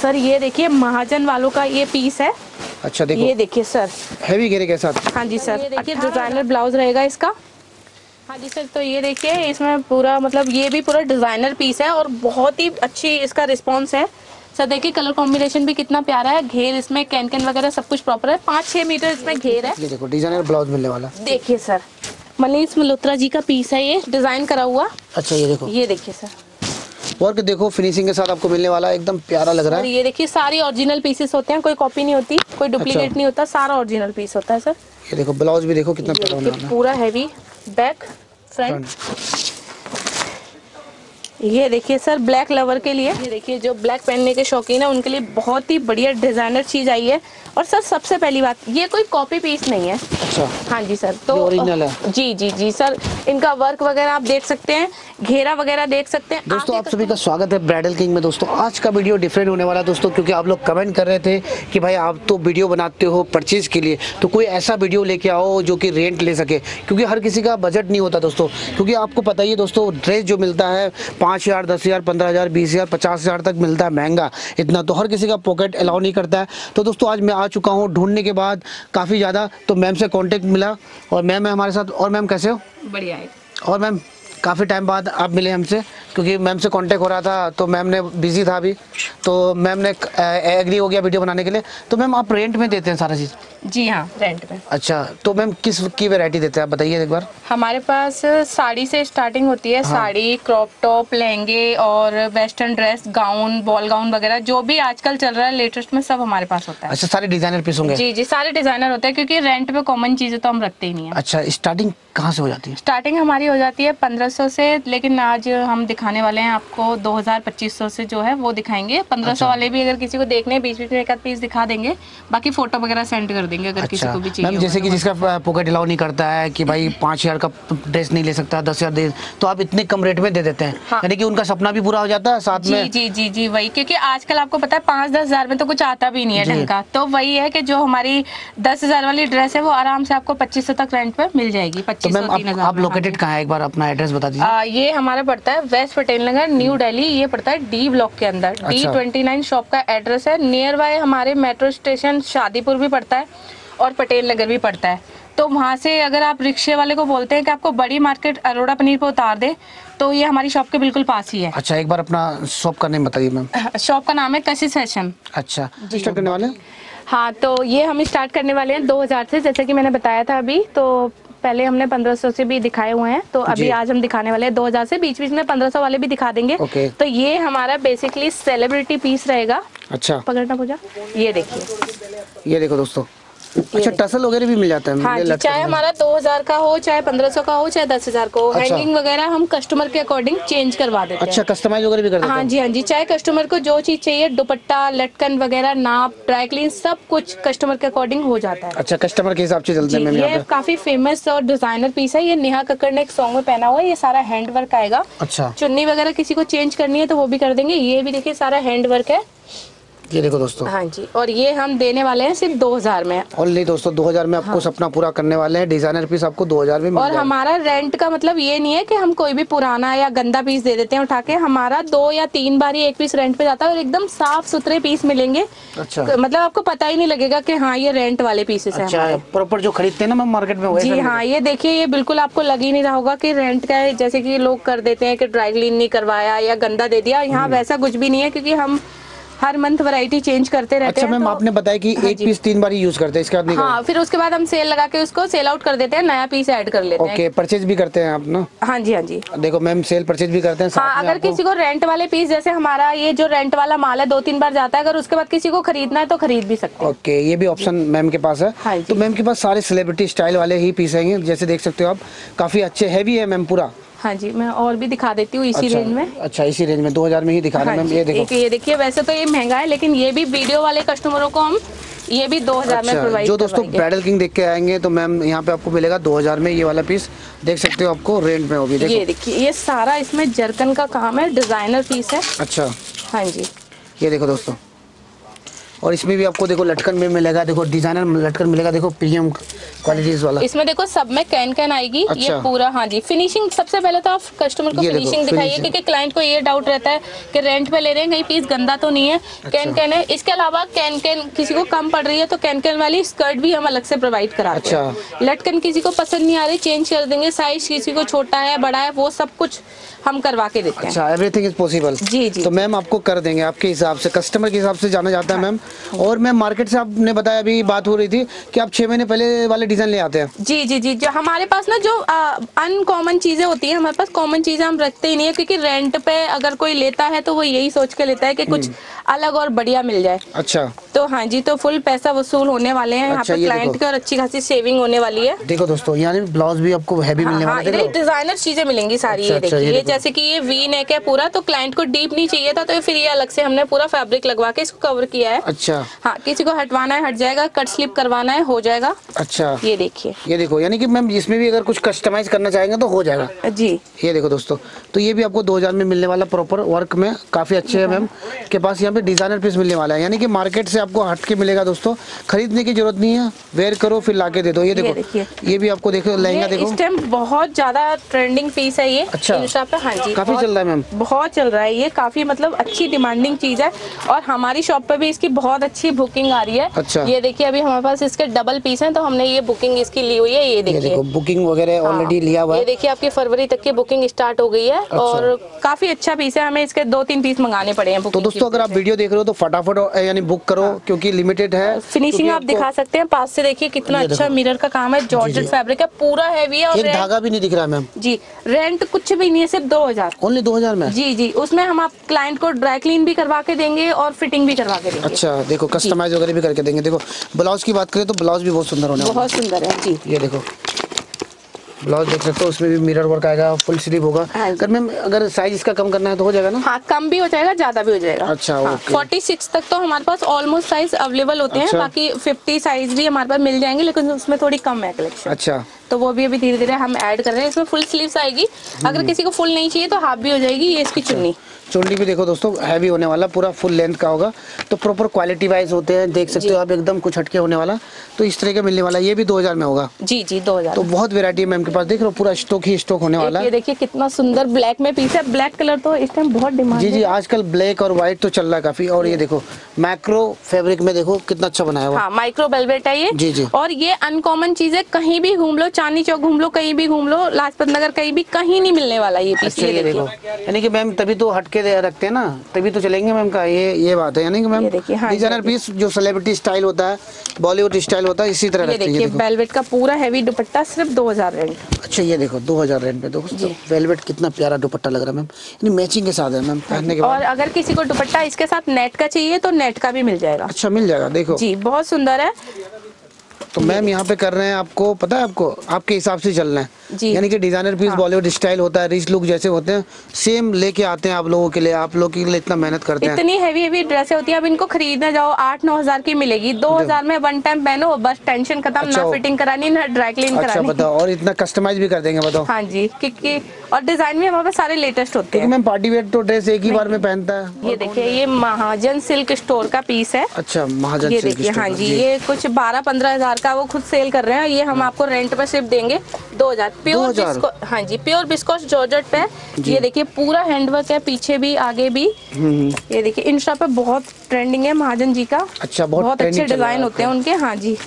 Sir ये देखिए महाजन वालों का ये पीस है। अच्छा देखो, ये देखिए सर, हैवी घेरे के साथ। हाँ जी सर, ये देखिए डिजाइनर ब्लाउज रहेगा इसका। हाँ जी सर, तो ये देखिए इसमें पूरा मतलब ये भी पूरा डिजाइनर पीस है और बहुत ही अच्छी इसका रिस्पॉन्स है सर। देखिए कलर कॉम्बिनेशन भी कितना प्यारा है, घेर इसमें कैन वगैरह सब कुछ प्रॉपर है, 5-6 मीटर इसमें घेर है। ये देखो डिजाइनर ब्लाउज मिलने वाला। देखिए सर, मनीष मल्होत्रा जी का पीस है ये, डिजाइन करा हुआ। अच्छा ये देखो, ये देखिए सर, वर्क देखो फिनिशिंग के साथ आपको मिलने वाला है, एकदम प्यारा लग रहा है। ये देखिए सारी ओरिजिनल पीसेस होते हैं, कोई कॉपी नहीं होती, कोई डुप्लीकेट नहीं होता, सारा ओरिजिनल पीस होता है सर। ये देखो ब्लाउज भी देखो कितना प्यारा बना है, पूरा हैवी बैक फ्रंट। ये देखिए सर ब्लैक लवर के लिए, ये देखिए जो ब्लैक पहनने के शौकीन है उनके लिए बहुत ही बढ़िया डिजाइनर चीज आई है। और सर सबसे पहली बात, ये कोई कॉपी पीस नहीं है। अच्छा हाँ जी सर, तो ओरिजिनल है। जी जी जी सर, इनका वर्क वगैरह आप देख सकते हैं, घेरा वगैरह देख सकते हैं। दोस्तों आप सभी का स्वागत है ब्राइडल किंग में। दोस्तों आज का वीडियो डिफरेंट होने वाला है दोस्तों, क्योंकि आप लोग कमेंट कर रहे थे कि भाई आप तो वीडियो बनाते हो परचेज के लिए, तो कोई ऐसा वीडियो लेके आओ जो कि रेंट ले सके, क्योंकि हर किसी का बजट नहीं होता दोस्तों। क्योंकि आपको पता ही है दोस्तों, ड्रेस जो मिलता है 5,000, 10,000, 15,000, 20,000, 50,000 तक मिलता है महंगा, इतना तो हर किसी का पॉकेट अलाउ नहीं करता है। तो दोस्तों आज मैं आ चुका हूँ ढूंढने के बाद काफ़ी ज़्यादा, तो मैम से कॉन्टेक्ट मिला और मैम है हमारे साथ। और मैम कैसे हो? बढ़िया है। और मैम काफ़ी टाइम बाद आप मिले हमसे, क्योंकि मैम से कांटेक्ट हो रहा था तो मैम ने बिजी था अभी, तो मैम ने एग्री हो गया वीडियो बनाने के लिए। तो मैम आप रेंट में देते हैं सारा चीज़? जी हाँ, रेंट पे। अच्छा, तो मैम किस की वैरायटी देते हैं आप बताइए एक बार। हमारे पास साड़ी से स्टार्टिंग होती है। हाँ। साड़ी, क्रॉप टॉप, लहंगे और western dress, gown, ball gown वगैरह जो भी आजकल चल रहा है लेटेस्ट में, सब हमारे पास होता है। अच्छा, सारे डिजाइनर पीस होंगे? जी जी, सारे डिजाइनर होते हैं, क्योंकि रेंट पे कॉमन चीजें तो हम रखते ही नहीं है। अच्छा, स्टार्टिंग कहाँ से हो जाती है? स्टार्टिंग हमारी हो जाती है 1500 से, लेकिन आज हम दिखाने वाले हैं आपको 2000-2500 से जो है वो दिखाएंगे। 1500 वाले भी अगर किसी को देखने, बीच बीच में एक आध पीस दिखा देंगे, बाकी फोटो वगैरह सेंड कर देंगे अगर किसी को भी चाहिए। मैम जैसे कि जिसका पॉकेट अलाउ नहीं करता है कि भाई 5,000 का ड्रेस नहीं ले सकता, 10,000 दे, तो आप इतने कम रेट में दे देते हैं। हाँ। यानी कि उनका सपना भी पूरा हो जाता है साथ में। जी जी जी, वही, क्योंकि आजकल आपको पता है 5-10 हजार में तो कुछ आता भी नहीं है ढंग का। तो वही है कि जो हमारी 10,000 वाली ड्रेस है वो आराम से आपको 2500 तक रेंट पे मिल जाएगी। 2500-3000। आप लोकेटेड कहाँ है, एक बार अपना एड्रेस बता दीजिए। ये हमारा पड़ता है वेस्ट पटेल नगर, न्यू दिल्ली। ये पड़ता है डी ब्लॉक के अंदर। D29 शॉप का एड्रेस है। नियर बाय हमारे मेट्रो स्टेशन शादीपुर भी पड़ता है और पटेल नगर भी पड़ता है। तो वहाँ से अगर आप रिक्शे वाले को बोलते हैं कि आपको बड़ी मार्केट अरोड़ा पनीर पे उतार दे, तो ये हमारी शॉप के बिल्कुल पास ही है। अच्छा, एक बार अपना शॉप का नाम बताइए मैम। शॉप का नाम है कशिश फैशन। अच्छा, स्टार्ट करने वाले? हाँ, तो ये हम स्टार्ट करने वाले हैं 2000 से, जैसे कि मैंने बताया था अभी। तो पहले हमने 1500 से भी दिखाए हुए हैं, तो अभी आज हम दिखाने वाले हैं 2000 से, बीच बीच में 1500 वाले भी दिखा देंगे। तो ये हमारा बेसिकली सेलिब्रिटी पीस रहेगा। अच्छा, पकड़ना पूजा। ये देखिए, ये देखो दोस्तों। अच्छा, टसल वगैरह भी मिल जाता है? हाँ जी, चाहे हमारा 2000 का हो, चाहे 1500 का हो, चाहे 10,000 का हो। हैंगिंग वगैरह हम कस्टमर के अकॉर्डिंग चेंज करवा देते हैं। अच्छा, कस्टमाइज वगैरह भी कर देते हैं? हाँ जी हाँ जी, चाहे कस्टमर को जो चीज चाहिए, दुपट्टा, लटकन वगैरह, नाप, ड्राई क्लीन, सब कुछ कस्टमर के अकॉर्डिंग हो जाता है। अच्छा, कस्टमर के हिसाब से चलते हैं। ये काफी फेमस और डिजाइनर पीस है। ये नेहा कक्कड़ ने एक सॉन्ग में पहना हुआ है। ये सारा हैंड वर्क आएगा। अच्छा, चुन्नी वगैरह किसी को चेंज करनी है तो वो भी कर देंगे। ये भी देखिए सारा हैंड वर्क है। ये देखो दोस्तों। हाँ जी, और ये हम देने वाले हैं सिर्फ 2000 में। और नहीं दोस्तों, 2000 में आपको सपना पूरा करने वाले हैं। डिजाइनर पीस आपको 2000 में मिल और हमारा रेंट का मतलब ये नहीं है कि हम कोई भी पुराना या गंदा पीस दे देते हैं उठा के। हमारा 2 या 3 बार ही एक पीस रेंट पे जाता है और एकदम साफ सुथरे पीस मिलेंगे। अच्छा, मतलब आपको पता ही नहीं लगेगा कि हाँ ये रेंट वाले पीसेस हैं। अच्छा, प्रॉपर जो खरीदते हैं ना मैम मार्केट में। जी हाँ, ये देखिए, ये बिल्कुल आपको लग ही नहीं रहा होगा कि रेंट का है, जैसे कि लोग कर देते हैं कि ड्राई क्लीन नहीं करवाया या गंदा दे दिया। यहाँ वैसा कुछ भी नहीं है, क्योंकि हम हर मंथ वैरायटी चेंज करते रहते हैं। अच्छा मैम, आपने बताया कि एक पीस 3 बार ही यूज करते हैं, इसके बाद नहीं? हाँ, फिर उसके बाद हम सेल लगा के उसको सेल आउट कर देते हैं, नया पीस ऐड कर लेते हैं। ओके, परचेज भी करते हैं आप ना? हाँ जी हाँ जी, देखो मैम सेल परचेज भी करते हैं। हाँ, अगर किसी को रेंट वाले पीस, जैसे हमारा ये जो रेंट वाला माल है 2-3 बार जाता है, अगर उसके बाद किसी को खरीदना है तो खरीद भी सकते हैं। ओके, ये भी ऑप्शन मैम के पास है। तो मैम के पास सारे सेलिब्रिटी स्टाइल वाले ही पीस हैं, जैसे देख सकते हो आप, काफी अच्छे हैवी है मैम पूरा। हाँ जी, मैं और भी दिखा देती हूँ इसी रेंज में। अच्छा, इसी रेंज में 2000 में ही दिखा रहे हैं मैम। ये देखो, ये देखिए, वैसे तो ये महंगा है, लेकिन ये भी वीडियो वाले कस्टमर को हम ये भी 2000 में प्रोवाइड। जो दोस्तों ब्राइडल किंग देख के आएंगे तो मैम यहाँ पे आपको मिलेगा 2000 में। ये वाला पीस देख सकते हो आपको रेंट में, वो भी देखो। ये देखिए, ये सारा इसमें जरकन का काम है, डिजाइनर पीस है। अच्छा, हाँ जी, ये देखो दोस्तों, और इसमें भी आपको देखो लटकन में मिलेगा, देखो डिजाइनर लटकन मिलेगा, देखो प्रीमियम क्वालिटीज वाला। इसमें देखो सब में कैन आएगी। अच्छा। ये पूरा, हाँ जी, फिनिशिंग सबसे पहले तो आप कस्टमर को ये देखो, फिनिशिंग दिखाइए, finishing। क्योंकि क्लाइंट को ये डाउट रहता है कि रेंट पे ले रहे हैं कहीं पीस गंदा तो नहीं है। कैन है। इसके अलावा कैन किसी को कम पड़ रही है तो कैन वाली स्कर्ट भी हम अलग से प्रोवाइड कराते हैं। लटकन किसी को पसंद नहीं आ रही, चेंज कर देंगे, साइज किसी को छोटा है बड़ा है वो सब कुछ हम करवा के देते हैं। अच्छा, एवरीथिंग इज पॉसिबल। जी जी। तो मैम आपको कर देंगे आपके हिसाब से, कस्टमर के हिसाब से जाना जाता है मैम। और मैम मार्केट से आपने बताया, अभी बात हो रही थी कि आप 6 महीने पहले वाले डिजाइन ले आते हैं। जी जी जी, जो हमारे पास ना जो अनकॉमन चीजें होती हैं, हमारे पास कॉमन चीजें हम रखते ही नहीं है, क्योंकि रेंट पे अगर कोई लेता है तो वो यही सोच के लेता है कि कुछ अलग और बढ़िया मिल जाए। अच्छा। तो हाँ जी, तो फुल पैसा वसूल होने वाले हैं यहाँ अच्छा, पे ये क्लाइंट के, और अच्छी खासी सेविंग होने वाली है। देखो दोस्तों, यानी ब्लाउज भी आपको हैवी मिलने वाला है। इधर डिजाइनर चीजें मिलेंगी सारी। अच्छा, ये अच्छा, देखिए, ये ये देखो। जैसे कि ये वी नेक है पूरा, तो क्लाइंट को डीप नहीं चाहिए था, तो फिर ये अलग से हमने पूरा फैब्रिक लगवा के इसको कवर किया है। अच्छा। हाँ, किसी को हटवाना है हट जाएगा, कट स्लिप करवाना है हो जाएगा। अच्छा, ये देखिए, ये देखो, यानी कि मैम इसमें भी अगर कुछ कस्टमाइज करना चाहेंगे तो हो जाएगा जी। ये देखो दोस्तों, तो ये भी आपको 2000 में मिलने वाला, प्रॉपर वर्क में, काफी अच्छे है मैम के पास। यहाँ पे डिजाइनर पीस मिलने वाला है, यानी कि मार्केट से आपको हट के मिलेगा दोस्तों, खरीदने की जरूरत नहीं है, वेयर करो फिर लाके दे दो। ये देखो, ये भी आपको देखो लहंगा, देखो इस टाइम बहुत ज्यादा ट्रेंडिंग पीस है ये। अच्छा। इंस्टा पे, हाँ जी, काफी चल रहा है मैम, बहुत चल रहा है ये, काफी मतलब अच्छी डिमांडिंग चीज है, और हमारी शॉप पे भी इसकी बहुत अच्छी बुकिंग आ रही है। अच्छा। ये देखिए, अभी हमारे पास इसके डबल पीस हैं, तो हमने ये बुकिंग इसकी ली हुई है। ये ये देखिए, देखो बुकिंग वगैरह ऑलरेडी लिया हुआ ये है। देखिए, आपकी फरवरी तक की बुकिंग स्टार्ट हो गई है। और काफी अच्छा पीस है, हमें इसके 2-3 पीस मंगाने पड़े हैं। तो दोस्तों, अगर आप वीडियो देख रहे हो तो फटाफट यानी बुक करो, क्योंकि लिमिटेड है। फिनिशिंग आप दिखा सकते हैं, पास से देखिए कितना अच्छा मिरर का काम है, जॉर्जेट फैब्रिक है, पूरा हैवी है। और एक धागा भी नहीं दिख रहा मैम। जी, रेंट कुछ भी नहीं है, सिर्फ 2000। ओनली 2000 में? जी जी, उसमें हम आप क्लाइंट को ड्राई क्लीन भी करवा के देंगे और फिटिंग भी करवा के देंगे। अच्छा, देखो कस्टमाइज वगैरह भी करके देंगे। देखो ब्लाउज की बात करें तो ब्लाउज भी बहुत सुंदर होने वाला है। बहुत सुंदर है जी। ये देखो ब्लाउज देख सकते हो, उसमें भी मिरर वर्क आएगा, फुल स्लीव होगा। अगर मैम अगर साइज इसका कम करना है तो हो जाएगा ना? हाँ, कम भी हो जाएगा, ज्यादा भी हो जाएगा। अच्छा, ओके। 46 तक तो हमारे पास ऑलमोस्ट साइज अवेलेबल होते हैं। बाकी 50 साइज भी हमारे पास मिल जाएंगे, लेकिन उसमें थोड़ी कम है कलेक्शन। अच्छा, तो वो भी अभी धीरे धीरे हम ऐड कर रहे हैं। इसमें फुल स्लीव्स आएगी, अगर किसी को फुल नहीं चाहिए तो हाफ भी हो जाएगी। ये इसकी चुन्नी, चुन्नी भी देखो दोस्तों हैवी होने वाला, पूरा फुल लेंथ का होगा। तो प्रॉपर क्वालिटी वाइज होते हैं, देख सकते हो आप, एकदम कुछ हटके होने वाला। तो इस तरह का मिलने वाला, ये भी 2000 में होगा। जी जी, 2000। तो बहुत वेरायटी है मैम के पास, देख रहे हो पूरा स्टॉक ही स्टॉक होने वाला है। ये देखिए कितना सुंदर ब्लैक में पीस है, ब्लैक कलर तो इस टाइम बहुत डिमांड है। जी जी, आजकल ब्लैक और व्हाइट तो चल रहा है काफी। और ये देखो मैक्रो फैब्रिक में, देखो कितना अच्छा बनाया हुआ। हाँ, माइक्रो वेलवेट है ये। जी जी। और ये अनकॉमन चीज है, कहीं भी घूम लो, चांदनी चौक घूम लो, कहीं भी घूम लो, लाजपत नगर कहीं भी, कहीं नहीं मिलने वाला ये पीस। अच्छा, ये देखो, यानी कि मैम तभी तो हटके रखते हैं ना, तभी तो चलेंगे मैम का, ये बात है। यानी कि मैम डिजाइनर पीस जो सेलिब्रिटी स्टाइल होता है, बॉलीवुड स्टाइल होता है, इसी तरह रखते हैं। ये देखिए वेलवेट का पूरा हैवी दुपट्टा, सिर्फ 2000 रेंट। अच्छा, ये देखो 2000 रेंट पे दोस्तों वेलवेट, कितना प्यारा दुपट्टा लग रहा है मैम, यानी मैचिंग के साथ है मैम पहनने के बाद। और अगर किसी को दुपट्टा इसके साथ नेट का चाहिए तो नेट का भी मिल जाएगा। अच्छा, मिल जाएगा। देखो जी, बहुत सुंदर है। तो मैम यहाँ पे कर रहे हैं, आपको पता है, आपको आपके हिसाब से चलना है। जी। यानी कि डिजाइनर पीस बॉलीवुड स्टाइल होता है, रिच लुक जैसे होते हैं, सेम लेके आते हैं आप लोगों के लिए, आप लोगों के लिए इतना मेहनत करते हैं। इतनी हैवी ड्रेसें होती है, अब इनको खरीदने जाओ 8-9 हजार की मिलेगी, 2000 में वन टाइम पहनो, बस टेंशन खत्म। अच्छा, ना फिटिंग करानी, ना ड्राई क्लीन अच्छा करानी। बताओ, और इतना कस्टमाइज भी कर देंगे, बताओ। हाँ जी, क्योंकि और डिजाइन भी हमारे पास सारे लेटेस्ट होते हैं। मैम पार्टी वेयर तो ड्रेस एक ही बार में पहनता है। ये देखिए, ये महाजन सिल्क स्टोर का पीस है। अच्छा, महाजन ये सिल्क देखिए, स्टोर हाँ का, जी, ये कुछ 12-15 हजार का वो खुद सेल कर रहे हैं। ये हम आपको रेंट पे सिर्फ देंगे 2000। प्योर 2000? बिस्को, हाँ जी, प्योर बिस्कोस जॉर्जेट पे। ये देखिए पूरा हैंडवर्क है, पीछे भी आगे भी। ये देखिए इंस्टा पे बहुत ट्रेंडिंग है महाजन जी का। अच्छा, बहुत अच्छे डिजाइन होते हैं उनके। हाँ जी।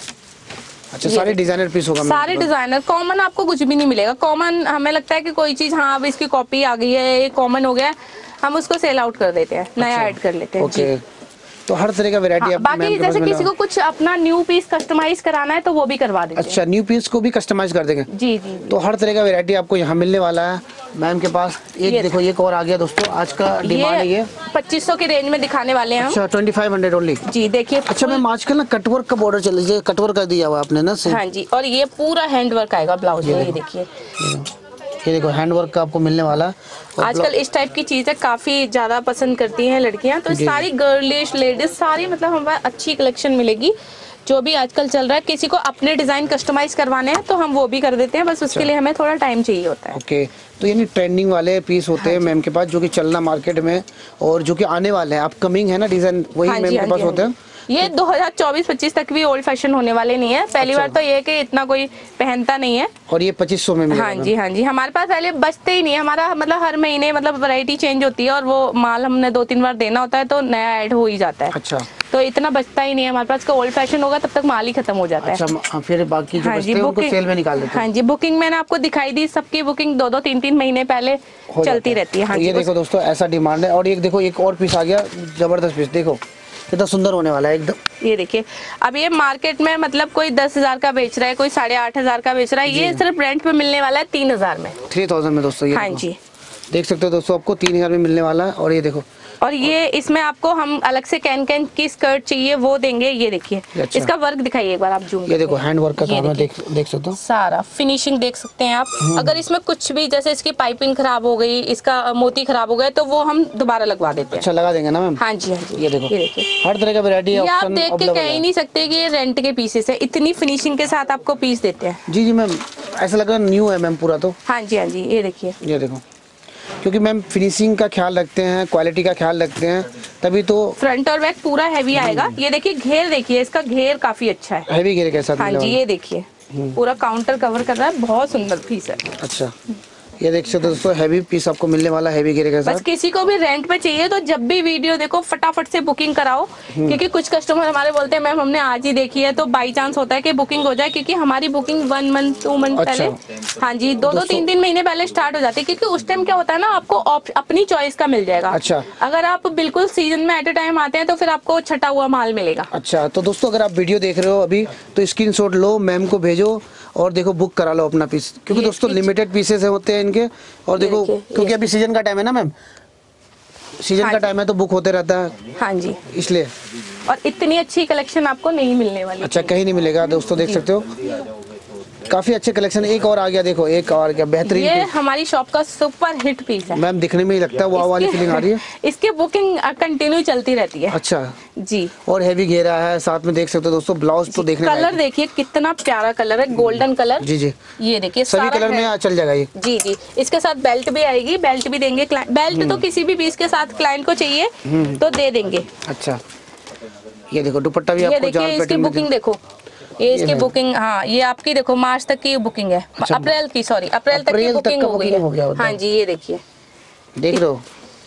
अच्छा, सारे डिजाइनर पीस होगा? सारे डिजाइनर, कॉमन आपको कुछ भी नहीं मिलेगा। कॉमन हमें लगता है कि कोई चीज, हाँ अब इसकी कॉपी आ गई है, ये कॉमन हो गया है, हम उसको सेल आउट कर देते हैं, नया ऐड कर लेते हैं। ओके, तो हर तरह का वैरायटी हाँ, बाकी जैसे किसी को कुछ अपना न्यू पीस कस्टमाइज कराना है तो वो भी करवा देते हैं। अच्छा, न्यू पीस को भी कस्टमाइज कर देंगे? जी जी। तो हर तरह का वैरायटी आपको यहाँ मिलने वाला है मैम के पास। एक देखो, एक और आ गया दोस्तों, आज का डिमांड है ये 2500 की रेंज में दिखाने वाले हैं हम। अच्छा, 2500 ओनली। जी देखिए। अच्छा मैम, आजकल ना कटवर्क का बॉर्डर चल रही है, कटवर्क कर दिया हुआ आपने ना? हाँ जी, और ये पूरा हैंडवर्क आएगा ब्लाउज में। ये देखिए, ये देखो हैंडवर्क का आपको मिलने वाला। और आजकल इस टाइप की चीजें काफी ज्यादा पसंद करती हैं लड़कियां, तो सारी गर्लिश लेडीज सारी मतलब हमारे अच्छी कलेक्शन मिलेगी। जो भी आजकल चल रहा है, किसी को अपने डिजाइन कस्टमाइज करवाने हैं तो हम वो भी कर देते हैं, बस उसके लिए हमें थोड़ा टाइम चाहिए होता है। ओके, तो यानी ट्रेंडिंग वाले पीस होते हैं मैम के पास, जो कि चलना मार्केट में और जो कि आने वाले हैं, अपकमिंग है ना डिजाइन, वही मैम के पास होते हैं। ये 2024-25 तक भी ओल्ड फैशन होने वाले नहीं है। पहली बार तो ये है कि इतना कोई पहनता नहीं है। और ये 2500 में मिलेगा। हाँ जी, हाँ जी, हमारे पास पहले बचते ही नहीं है। हमारा मतलब हर महीने मतलब वैरायटी चेंज होती है और वो माल हमने 2-3 बार देना होता है तो नया ऐड हो ही जाता है। अच्छा, तो इतना बचता ही नहीं है हमारे पास। ओल्ड फैशन होगा तब तक माल ही खत्म हो जाता है। अच्छा, फिर बाकी जो बचते हैं उनको सेल में निकाल देते हैं। हाँ जी, बुकिंग मैंने आपको दिखाई दी, सबकी बुकिंग 2-2, 3-3 महीने पहले चलती रहती है। हाँ, ये देखो दोस्तों, ऐसा डिमांड है। और एक देखो, एक और पीस आ गया, जबरदस्त पीस, देखो कितना सुंदर होने वाला है एकदम। ये देखिए, अब ये मार्केट में मतलब कोई 10,000 का बेच रहा है, कोई 8,500 का बेच रहा है, ये सिर्फ रेंट पे मिलने वाला है 3,000 में। 3000 में दोस्तों। ये हाँ जी, देख सकते हो दोस्तों, आपको 3000 में मिलने वाला है। और ये देखो, और ये इसमें आपको हम अलग से कैन की स्कर्ट चाहिए वो देंगे। ये देखिए, अच्छा। इसका वर्क दिखाइए एक बार आप जूम। ये देखो हैंड वर्क का काम है, देख सकते हो सारा फिनिशिंग देख सकते हैं आप। अगर इसमें कुछ भी जैसे इसकी पाइपिंग खराब हो गई, इसका मोती खराब हो गया, तो वो हम दोबारा लगवा देते हैं। अच्छा, लगा देंगे ना मैम। हाँ जी, हाँ जी, ये देखो हर तरह का वैरायटी है। आप देख के कह ही नहीं सकते कि ये रेंट के पीसेस है, इतनी फिनिशिंग के साथ आपको पीस देते हैं। जी जी मैम, ऐसा लग रहा है न्यू है मैम पूरा। तो हाँ जी, हाँ जी, ये देखिए, ये देखो, क्योंकि मैम फिनिशिंग का ख्याल रखते हैं, क्वालिटी का ख्याल रखते हैं, तभी तो। फ्रंट और बैक पूरा हैवी आएगा। ये देखिए घेर, देखिए इसका घेर काफी अच्छा है, हैवी घेर के साथ। हाँ जी, ये देखिए पूरा काउंटर कवर कर रहा है, बहुत सुंदर पीस है। अच्छा, ये देख सकते हो दोस्तों, हैवी पीस आपको मिलने वाला, हैवी घेरे के साथ। बस किसी को भी रेंट पे चाहिए तो जब भी वीडियो देखो फटाफट से बुकिंग कराओ, क्योंकि कुछ कस्टमर हमारे बोलते हैं मैम हमने आज ही देखी है, तो बाई चांस होता है कि बुकिंग हो जाए, क्योंकि हमारी बुकिंग 1 मंथ 2 मंथ अच्छा। पहले, हाँ जी, 2-2 3-3 महीने पहले स्टार्ट हो जाती है, क्योंकि उस टाइम क्या होता है ना, आपको अपनी चॉइस का मिल जाएगा। अच्छा, अगर आप बिल्कुल सीजन में एट अ टाइम आते हैं तो फिर आपको छटा हुआ माल मिलेगा। अच्छा, तो दोस्तों अगर आप वीडियो देख रहे हो अभी, तो स्क्रीनशॉट लो, मैम को भेजो और देखो बुक करा लो अपना पीस, क्योंकि दोस्तों लिमिटेड पीसेस होते हैं इनके। और देखो, क्योंकि अभी सीजन का टाइम है ना मैम, सीजन का टाइम है तो बुक होते रहता है। हाँ जी, इसलिए। और इतनी अच्छी कलेक्शन आपको नहीं मिलने वाली। अच्छा, कहीं नहीं मिलेगा दोस्तों, देख सकते हो काफी अच्छे कलेक्शन। एक और आ गया, देखो एक और क्या बेहतरीन। ये हमारी शॉप का सुपर हिट पीस है मैम, दिखने में ही लगता है वाह वाली फीलिंग आ रही है। इसकी बुकिंग कंटिन्यू चलती रहती है। अच्छा जी, और हैवी घेरा है साथ में, देख सकते हो दोस्तों। ब्लाउज तो देखने कलर देखिए कितना प्यारा कलर है, गोल्डन कलर। जी जी, ये देखिए सभी कलर में चल जाएगा ये। जी जी, इसके साथ बेल्ट भी आएगी, बेल्ट भी देंगे। बेल्ट तो किसी भी पीस के साथ क्लाइंट को चाहिए तो दे देंगे। अच्छा, ये देखो दुपट्टा भी आपको देखिए इसकी बुकिंग देखो, ये इसकी बुकिंग, हाँ ये आपकी देखो मार्च तक की बुकिंग है। अच्छा, अप्रैल की, सॉरी अप्रैल तक की बुकिंग हो गई है। हाँ जी, ये देखिए, देख रहे हो।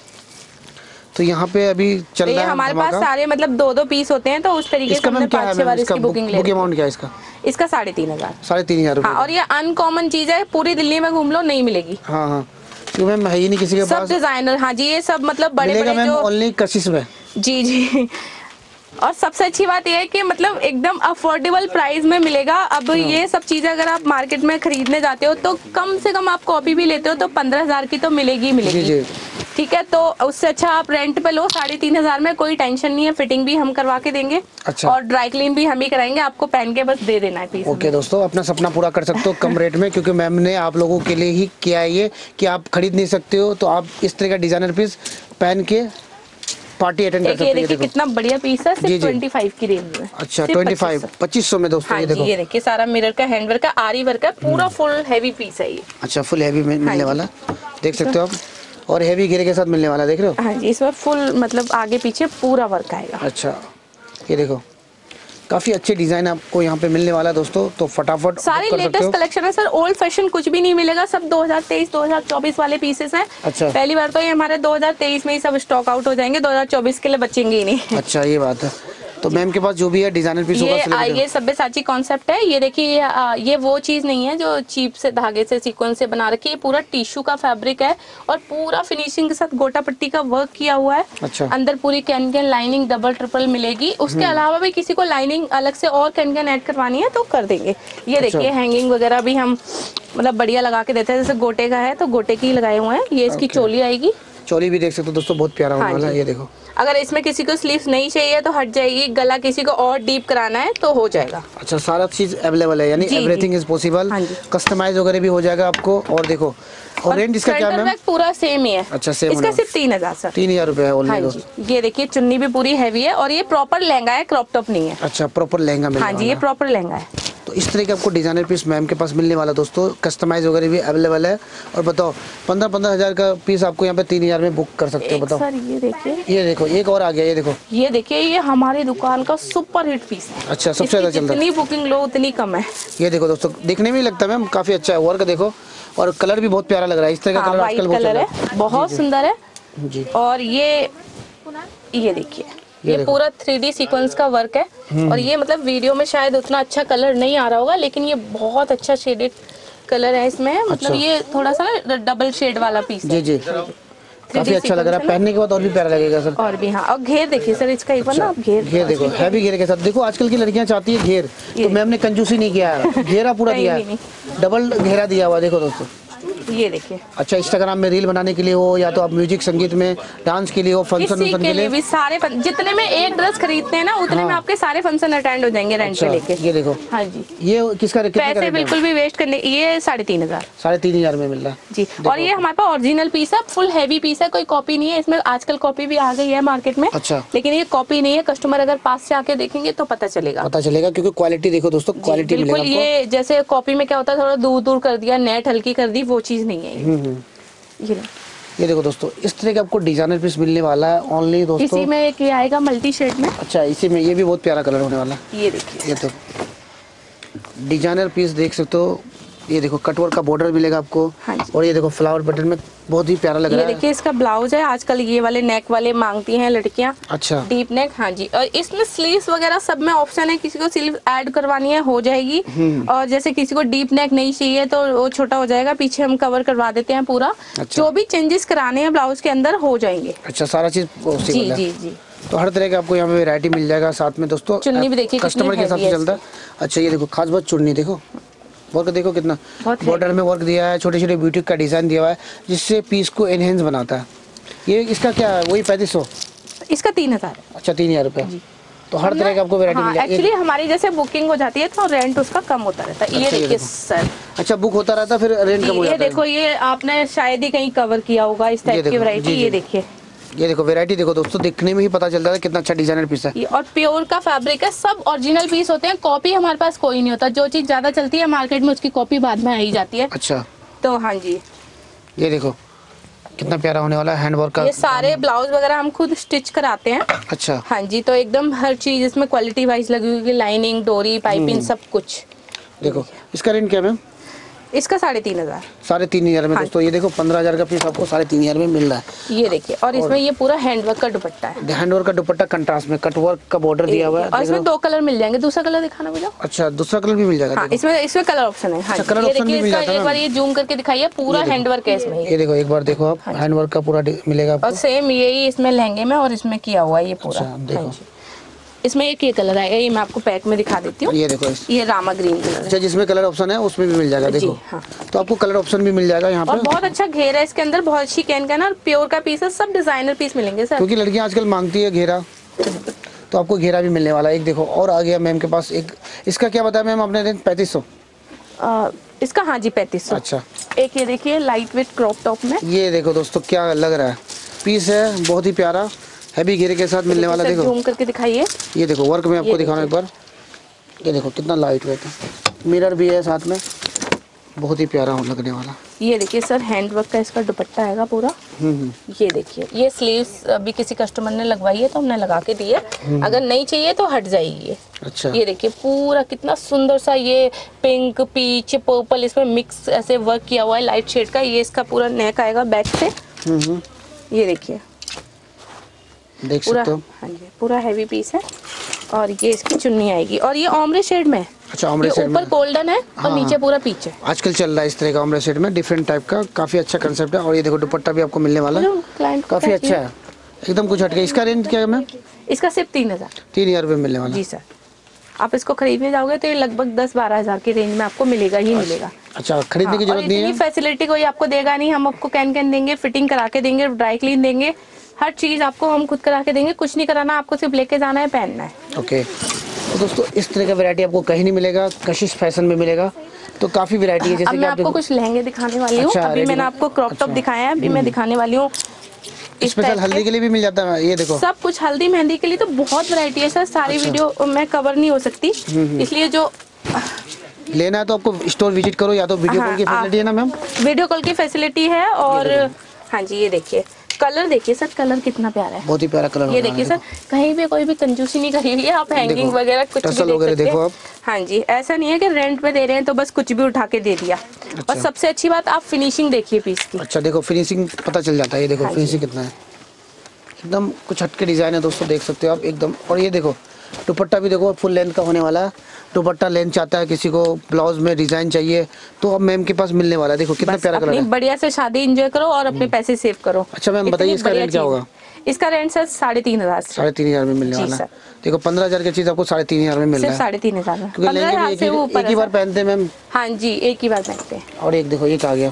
तो यहाँ पे अभी चल रहा है हमारे पास सारे मतलब 2-2 पीस होते हैं, तो उस तरीके से हमने 5-6 बार इसकी बुकिंग ले। बुक अमाउंट क्या है इसका? इसका 3,500। 3,500 हाँ, और ये अनकॉमन चीज है, पूरी दिल्ली में घूम लो नहीं मिलेगी। हाँ हाँ, क्यों मैम है ही नहीं किसी के सब पास। डिजाइनर, हाँ जी, ये सब मतलब बड़े बड़े जो ओनली कशिश में। जी जी, और सबसे अच्छी बात यह है कि मतलब एकदम अफोर्डेबल प्राइस में मिलेगा। अब ये सब चीजें अगर आप मार्केट में खरीदने जाते हो तो कम से कम आप कॉपी भी लेते हो तो 15,000 की तो मिलेगी मिलेगी। जी जी, ठीक है, तो उससे अच्छा आप रेंट पे लो 3,500 में, कोई टेंशन नहीं है, फिटिंग भी हम करवा के देंगे। अच्छा, और ड्राई क्लीन भी हम ही कराएंगे, आपको पहन के बस दे देना है पीस। ओके दोस्तों, अपना सपना पूरा कर सकते हो कम रेट में, क्योंकि मैम ने आप लोगों के लिए ही किया है ये, कि आप खरीद नहीं सकते हो तो आप इस तरह का डिजाइनर पीस पहन के पार्टी अटेंड कर सकते हो। ये देखिए कितना बढ़िया पीस है, सिर्फ 25 की रेंज में। अच्छा, 2500 में दोस्तों। हाँ ये देखो, ये देखिए सारा मिरर का, हैंडवर्क का, आरी वर्क का, पूरा फुल हैवी पीस है ये। अच्छा, फुल हैवी में मिलने वाला, देख सकते हो आप। और हैवी घेरे के साथ मिलने वाला, देख रहे हो। हाँ जी, इसमें फुल मतलब आगे पीछे पूरा वर्क आएगा। अच्छा, ये देखो काफी अच्छे डिजाइन आपको यहाँ पे मिलने वाला है दोस्तों, तो फटाफट सारी लेटेस्ट कलेक्शन है सर, ओल्ड फैशन कुछ भी नहीं मिलेगा, सब 2023 2024 वाले पीसेस हैं। अच्छा, पहली बार तो ये हमारे 2023 में ही सब स्टॉक आउट हो जाएंगे, 2024 के लिए बचेंगे ही नहीं। अच्छा, ये बात है। तो मैम के पास जो भी है डिजाइनर पीस होगा, ये सब्यसाची कॉन्सेप्ट है। ये देखिए, ये वो चीज नहीं है जो चीप से धागे से सीक्वेंस से बना रखी है, पूरा टिश्यू का फैब्रिक है और पूरा फिनिशिंग के साथ गोटा पट्टी का वर्क किया हुआ है। अच्छा, अंदर पूरी कैन लाइनिंग डबल ट्रिपल मिलेगी। उसके अलावा भी किसी को लाइनिंग अलग से और कैन ऐड करवानी है तो कर देंगे। ये देखिए हैंगिंग वगैरह भी हम मतलब बढ़िया लगा के देते हैं, जैसे गोटे का है तो गोटे की लगाए हुए हैं। ये इसकी चोली आएगी, चोली भी देख सकते हो दोस्तों, बहुत प्यारा होने वाला है। ये देखो, अगर इसमें किसी को स्लीव्स नहीं चाहिए तो हट जाएगी, गला किसी को और डीप कराना है तो हो जाएगा। अच्छा, सारा चीज अवेलेबल है, यानी एवरीथिंग इज पॉसिबल। कस्टमाइज वगैरह भी हो जाएगा आपको। और देखो और रेंज इसका क्या मैम? पूरा सेम ही है। अच्छा सेम। इसका सिर्फ 3000 सर। 3000 रुपए है ओनली। हाँ जी, ये देखिए चुन्नी भी पूरी हैवी है और ये प्रॉपर लहंगा है, क्रॉप टॉप नहीं है। अच्छा प्रॉपर लहंगा मिलेगा। हाँ जी, ये प्रॉपर लहंगा है। तो इस तरह के आपको डिजाइनर पीस मैम के पास मिलने वाला दोस्तों, कस्टमाइज वगैरह भी अवेलेबल है। और बताओ 15-15 हजार का पीस आपको यहाँ पे 3000 में बुक कर सकते हो। बताओ सर ये देखिए, ये देखो एक और आ गया, ये देखो, ये देखिए, ये हमारी दुकान का सुपर हिट पीस है। अच्छा सबसे ज्यादा चलता है। जितनी बुकिंग लो उतनी कम है। ये देखो दोस्तों, देखने में ही लगता है मैम काफी अच्छा है, वर्क देखो और कलर भी बहुत प्यारा लग रहा है। इस तरह का कलर आजकल बहुत कलर है, बहुत सुंदर है जी। और ये देखिए, ये पूरा 3D सीक्वेंस का वर्क है। और ये मतलब वीडियो में शायद उतना अच्छा कलर नहीं आ रहा होगा, लेकिन ये बहुत अच्छा शेडेड कलर है इसमें। मतलब ये थोड़ा सा डबल शेड वाला पीस है। जी काफी अच्छा लग रहा है, पहनने के बाद और भी प्यारा लगेगा सर। और भी हाँ, और घेर देखिए सर इसका, एक बार ना आप घेर देखो, हैवी घेर के साथ। देखो आजकल की लड़कियां चाहती है घेर, तो मैम ने कंजूसी नहीं किया है, घेरा पूरा दिया है, डबल घेरा दिया हुआ। देखो दोस्तों ये देखिए। अच्छा इंस्टाग्राम में रील बनाने के लिए हो, या तो आप म्यूजिक संगीत में डांस के लिए हो, फंक्शन के लिए भी सारे जितने में एक ड्रेस खरीदते हैं ना, उतने में आपके सारे फंक्शन अटेंड हो जाएंगे रेंट पे लेके। ये देखो, हाँ जी, ये किसका पैसे बिल्कुल भी वेस्ट करने, ये 3500। 3500 में मिल रहा है जी। और ये हमारे पास ओरिजिनल पीस है, फुल हैवी पीस है, कोई कॉपी नहीं है इसमें। आजकल कॉपी भी आ गई है मार्केट में। अच्छा, लेकिन ये कॉपी नहीं है, कस्टमर अगर पास से आके देखेंगे तो पता चलेगा क्योंकि क्वालिटी देखो दोस्तों, क्वालिटी बिल्कुल। ये जैसे कॉपी में क्या होता है, थोड़ा दूर दूर कर दिया, नेट हल्की कर दी, वो चीज नहीं है। ये देखो दोस्तों, इस तरह का आपको डिजाइनर पीस मिलने वाला है ओनली दोस्तों। इसी में एक ये आएगा मल्टी शेड में। अच्छा इसी में ये भी बहुत प्यारा कलर होने वाला है। ये देखिए, ये तो डिजाइनर पीस देख सकते हो। ये देखो कटवर्क का बॉर्डर मिलेगा आपको। हाँ जी। और ये देखो फ्लावर पैटर्न में बहुत ही प्यारा लग रहा है। ये देखिए इसका ब्लाउज है, आजकल ये वाले नेक वाले मांगती हैं लड़कियां। अच्छा डीप नेक। हाँ जी। और इसमें स्लीव्स वगैरह सब में ऑप्शन है, किसी को स्लीव ऐड करवानी है हो जाएगी, और जैसे किसी को डीप नेक नहीं चाहिए तो वो छोटा हो जाएगा, पीछे हम कवर करवा देते हैं पूरा। अच्छा। जो भी चेंजेस कराने हैं ब्लाउज के अंदर हो जाएंगे। अच्छा सारा चीज जी जी जी। तो हर तरह का आपको यहाँ पे वैरायटी मिल जाएगा। साथ में दोस्तों चुन्नी भी देखिए कस्टमर के हिसाब से चलता है। अच्छा ये देखो खास बात चुन्नी देखो, वर्क देखो कितना बॉर्डर में वर्क दिया है, छोटे छोटे ब्यूटी का डिजाइन दिया हुआ है, जिससे पीस को एनहेंस बनाता है। ये इसका क्या है, वही 3500? इसका 3000। अच्छा 3000 रुपए। तो हर तरह का आपको वैरायटी मिल जाएगी। एक्चुअली हमारी जैसे बुकिंग हो जाती है तो रेंट उसका कम होता रहता है। ये देखिए सर। अच्छा बुक होता रहता है फिर रेंट कम हो जाता है। ये देखो, ये आपने शायद ही कहीं कवर किया होगा इस टाइप की वैरायटी। ये देखिए, ये देखो वैरायटी देखो दोस्तों, देखने में ही पता चलता है कितना अच्छा डिजाइनर पीस है। और प्योर का फैब्रिक है, सब ओरिजिनल पीस होते हैं, कॉपी हमारे पास कोई नहीं होता। जो चीज ज्यादा चलती है मार्केट में उसकी कॉपी बाद में आ ही जाती है। अच्छा तो हाँ जी, ये देखो कितना प्यारा होने वाला है, हैंडवर्क का। ये सारे ब्लाउज वगैरह हम खुद स्टिच कराते हैं। अच्छा हाँ जी, तो एकदम हर चीज इसमें क्वालिटी वाइज लगी हुई है, लाइनिंग, डोरी, पाइपिंग, सब कुछ। देखो इसका रेंट क्या है मैम? इसका 3500। 3500 में। दोस्तों ये देखो 15000 का पीस आपको 3500 में मिल रहा है। ये देखिए, और इसमें ये पूरा हैंडवर्क का दुपट्टा है। हैंडवर्क का दुपट्टा कंट्रास्ट में, कटवर्क का बॉर्डर दिया हुआ है। और इसमें 2 कलर मिल जाएंगे। दूसरा कलर दिखाना मुझे। अच्छा दूसरा कलर भी मिल जाएगा। हाँ, इसमें कलर ऑप्शन है। हाँ, कलर ऑप्शन भी मिल जाता है। एक बार ये जूम करके दिखाइए, पूरा हैंडवर्क है इसमें। ये देखो एक बार देखो आप, हैंडवर्क का पूरा मिलेगा आपको। और सेम यही इसमें लहंगे में और इसमें किया हुआ है ये पूरा। देखो इसमें एक ये कलर आएगा, ये मैं आपको पैक में दिखा देती हूँ। ये देखो ये रामा ग्रीन कलर है। अच्छा जिसमें कलर ऑप्शन है उसमें भी मिल जाएगा। देखो हाँ। तो आपको कलर ऑप्शन भी मिल जाएगा यहाँ और पे। बहुत अच्छा घेर है इसके अंदर, बहुत अच्छी कैन का, और प्योर का पीस है, सब डिजाइनर पीस मिलेंगे सर। क्योंकि लड़कियाँ आजकल मांगती है घेरा, तो आपको घेरा भी मिलने वाला है। एक देखो और आ गया मैम के पास एक, इसका क्या बताया मैम आपने रेंज? 3500 इसका। हाँ जी 3500। अच्छा एक ये देखिए लाइट वेट क्रॉप टॉप में। ये देखो दोस्तों क्या लग रहा है, पीस है बहुत ही प्यारा, हैवी घेरे के साथ मिलने वाला। देखो जूम करके दिखाइए। ये देखो वर्क में आपको दिखाना एक बार। ये देखो कितना लाइट वेट है, मिरर भी है साथ में, बहुत ही प्यारा लगने वाला। ये देखिए सर, हैंडवर्क का इसका दुपट्टा आएगा पूरा। ये देखिए, ये स्लीव्स अभी किसी कस्टमर ने लगवाई है तो हमने लगा के दी है, अगर नहीं चाहिए तो हट जाएगी। अच्छा ये देखिए पूरा कितना सुंदर सा, ये पिंक, पीच, पर्पल इसमें मिक्स ऐसे वर्क किया हुआ है लाइट शेड का। ये इसका पूरा नेक आएगा बैक से। ये देखिए देख सकते हो। हाँ जी, पूरा हैवी पीस है। और ये इसकी चुन्नी आएगी, और ये ऑमरे शेड में। अच्छा ऑमरे शेड में, ऊपर गोल्डन है और नीचे पूरा पीच है। आजकल चल रहा है इस तरह का ऑमरे शेड में, डिफरेंट टाइप का, काफी अच्छा कंसेप्ट है। और ये देखो दुपट्टा भी आपको मिलने वाला है, काफी अच्छा है, एकदम कुछ हटके। इसका रेंज क्या है मैम? इसका सिर्फ 3000। 3000 रुपये मिलने वाला। जी सर, आप इसको खरीदने जाओगे तो ये लगभग 10-12 हजार की रेंज में आपको मिलेगा ही मिलेगा। अच्छा खरीदने की जरूरत नहीं है। फैसिलिटी कोई आपको देगा नहीं, हम आपको कैन देंगे, फिटिंग करा के देंगे, ड्राई क्लीन देंगे, हर चीज आपको हम खुद करा के देंगे। कुछ नहीं कराना, आपको सिर्फ लेके जाना है, पहनना है। ओके तो दोस्तों इस तरह का वैरायटी आपको कहीं नहीं मिलेगा, कशिश फैशन में मिलेगा। तो काफी वैरायटी है। जैसे अब कि मैं आप आपको देखो कुछ लहंगे दिखाने वाली हूँ। अच्छा, अभी मैंने ready-made। आपको क्रॉप टॉप अच्छा। दिखाया है, अभी मैं दिखाने वाली हूँ इस स्पेशल टाइप हल्दी के। के लिए भी मिल जाता है, ये देखो सब कुछ हल्दी मेहंदी के लिए तो बहुत वैरायटी है सर, सारी अच्छा। वीडियो में कवर नहीं हो सकती, इसलिए जो लेना है तो आपको स्टोर विजिट करो, या तो वीडियो कॉल की फैसिलिटी है ना मैम? वीडियो कॉल की फैसिलिटी है। और हाँ जी, ये देखिए कलर, देखिए सर कलर कितना प्यारा है, बहुत ही प्यारा कलर ये देखिए सर, कहीं भी कोई भी कंजूसी नहीं करी हुई है। आप हैंगिंग वगैरह कुछ भी टसल देख वगैरह सकते देखो हैं। आप। हाँ जी, ऐसा नहीं है कि रेंट पे दे रहे हैं तो बस कुछ भी उठा के दे दिया। और सबसे अच्छी बात, आप फिनिशिंग देखिए पीस की। अच्छा देखो फिनिशिंग पता चल जाता है, ये देखो हाँ जी। फिनिशिंग कितना है, एकदम कुछ हटके डिजाइन है दोस्तों, देख सकते हो आप एकदम। और ये देखो दुपट्टा भी देखो फुल लेंथ का होने वाला है। दुपट्टा लेंथ चाहता है किसी को, ब्लाउज में डिजाइन चाहिए, तो अब मैम के पास मिलने वाला है। देखो कितना बस प्यारा कलर अपनी है। बढ़िया से शादी एंजॉय करो और अपने पैसे सेव करो। अच्छा मैम इतनी बताइए इसका बढ़िया रेंट क्या चीज़ होगा? है। इसका रेंट सर 3,500 से। 3,500 में मिलने जी वाला है। सर। देखो 15,000 की चीज़ आपको 3,500 में मिल सिर्फ रहा है, 3,500 में, क्योंकि लहंगे 15,000 भी से ऊपर एक ही है बार सर। पहनते हैं मैम। हाँ जी, एक ही बार पहनते हैं। और एक देखो ये आ गया,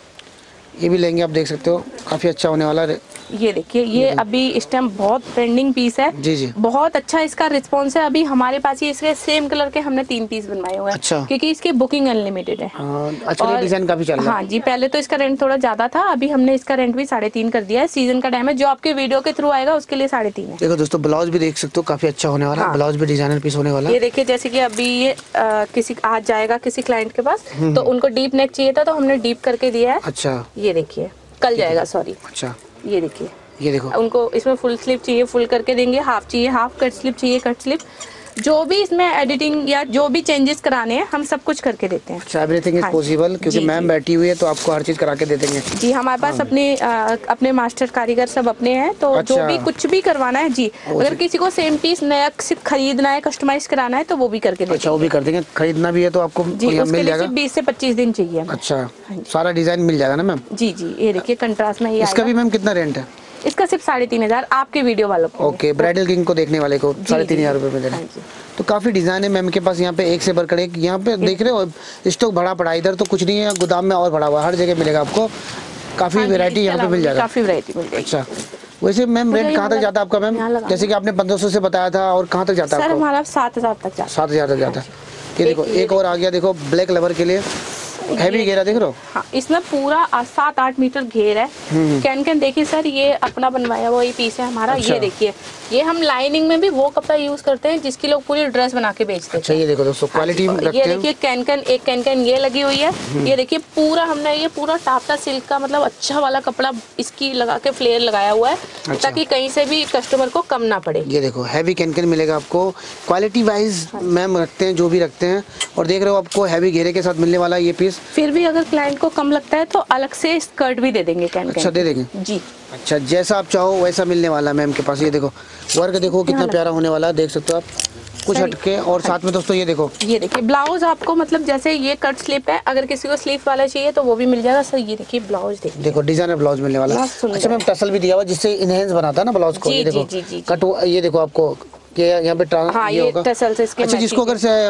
ये भी लेंगे आप देख सकते हो, काफ़ी अच्छा होने वाला है। ये देखिए, ये अभी इस टाइम बहुत ट्रेंडिंग पीस है। जी जी। बहुत अच्छा इसका रिस्पॉन्स है। अभी हमारे पास ही इसके सेम कलर के हमने 3 पीस बनवाए हुए हैं। अच्छा। क्योंकि इसकी बुकिंग अनलिमिटेड है। हाँ आजकल ये डिज़ाइन काफ़ी चल रहा है। हाँ जी, पहले तो इसका रेंट थोड़ा ज्यादा था, अभी हमने इसका रेंट भी 3.5 कर दिया है। सीजन का टाइम है, जो आपके वीडियो के थ्रू आएगा उसके लिए 3.5 है। देखो दोस्तों ब्लाउज भी देख सकते हो, काफ़ी अच्छा होने वाला है। हाँ। ब्लाउज भी डिजाइनर पीस होने वाला है। ये देखिए, जैसे कि अभी ये किसी आज जाएगा किसी क्लाइंट के पास, तो उनको डीप नेक चाहिए था तो हमने डीप करके दिया है। अच्छा। ये देखिए, कल जाएगा, सॉरी। अच्छा ये देखिए, ये देखो उनको इसमें फुल स्लीव चाहिए फुल करके देंगे, हाफ चाहिए हाफ, कट स्लीव चाहिए कट स्लीव, जो भी इसमें एडिटिंग या जो भी चेंजेस कराने हैं हम सब कुछ करके देते हैं। अच्छा एवरीथिंग इज हाँ पॉसिबल, क्योंकि जी, मैम जी। बैठी हुई है तो आपको हर चीज़ करा के दे देंगे। जी, हमारे पास अपने मास्टर कारीगर सब अपने हैं, तो अच्छा। जो भी कुछ भी करवाना है जी, अगर किसी को सेम पीस नया सिर्फ खरीदना है, कस्टमाइज कराना है, तो वो भी करके देते अच्छा वो भी कर देंगे, खरीदना भी है तो आपको जी, यहाँ उसके मिल लिए जाएगा। सिर्फ 20 से 25 दिन चाहिए हमें। अच्छा सारा डिज़ाइन मिल जाएगा ना मैम? जी जी, ये देखिए कंट्रास्ट में ये इसका भी आएगा। मैम कितना रेंट है? इसका सिर्फ 3,500 आपके वीडियो वालों को। ओके, ब्राइडल किंग को देखने वाले को जी, 3,500 जी। रुपये में दे रहे हाँ हैं। जी। तो काफ़ी डिज़ाइन है मैम के पास यहाँ पे, एक से बढ़कर एक। यहाँ पे देख रहे हो स्टॉक भरा पड़ा है, इधर तो कुछ नहीं है, गोदाम में और भरा हुआ है, हर जगह मिलेगा आपको। काफ़ी हाँ जी, वेरायटी इसके यहाँ पे अलावा मिल भी जाएगा। काफी वैरायटी मिल जाएगी। अच्छा वैसे मैम रेट कहाँ तक जाता है आपका मैम? यहाँ लगा जैसे कि आपने 1500 से बताया था, और कहाँ तक जाता है सर आपको? हमारा 7,000 तक जाता है। 7,000 तक जाता है। ये देखो एक और आ गया, देखो ब्लैक लवर के लिए हैवी घेरा देख रहे हो? हाँ, इसमें पूरा 7-8 मीटर घेर है। कैन देखिए सर, ये अपना बनवाया हुआ ये पीस है हमारा। अच्छा। ये देखिए, ये हम लाइनिंग में भी वो कपड़ा यूज करते हैं जिसकी लोग पूरी ड्रेस बना के बेचते हैं। अच्छा ये देखो दोस्तों क्वालिटी रखते ये हैं। देखिए एक कैन ये लगी हुई है। ये देखिए पूरा हमने ये पूरा टापटा सिल्क का मतलब अच्छा वाला कपड़ा इसकी लगा के फ्लेयर लगाया हुआ है। अच्छा। ताकि कहीं से भी कस्टमर को कम ना पड़े। ये देखो हैवी कैन मिलेगा आपको, क्वालिटी वाइज मैम रखते हैं जो भी रखते हैं। और देख रहे हो आपको हैवी घेरे के साथ मिलने वाला है ये पीस। फिर भी अगर क्लाइंट को कम लगता है तो अलग से स्कर्ट भी दे देंगे कैन। अच्छा दे देंगे जी। अच्छा जैसा आप चाहो वैसा मिलने वाला है मैम के पास। ये देखो वर्क देखो कितना प्यारा होने वाला है, देख सकते हो आप, कुछ हटके। और साथ में दोस्तों ये देखो, ये देखिए ब्लाउज आपको मतलब जैसे ये कट स्लीव है, अगर किसी को स्लीव वाला चाहिए तो वो भी मिल जाएगा सर। ये देखिए ब्लाउज देखिए, देखो डिजाइनर ब्लाउज मिलने वाला है। बहुत सुंदर अच्छा मैम टसल भी दिया हुआ जिससे इनहेंस बनाता है ना ब्लाउज को। जी, ये देखो जी, जी, जी, कट, ये देखो आपको कि यहाँ पे हाँ, ये ये होगा टसल से इसके अच्छा जिसको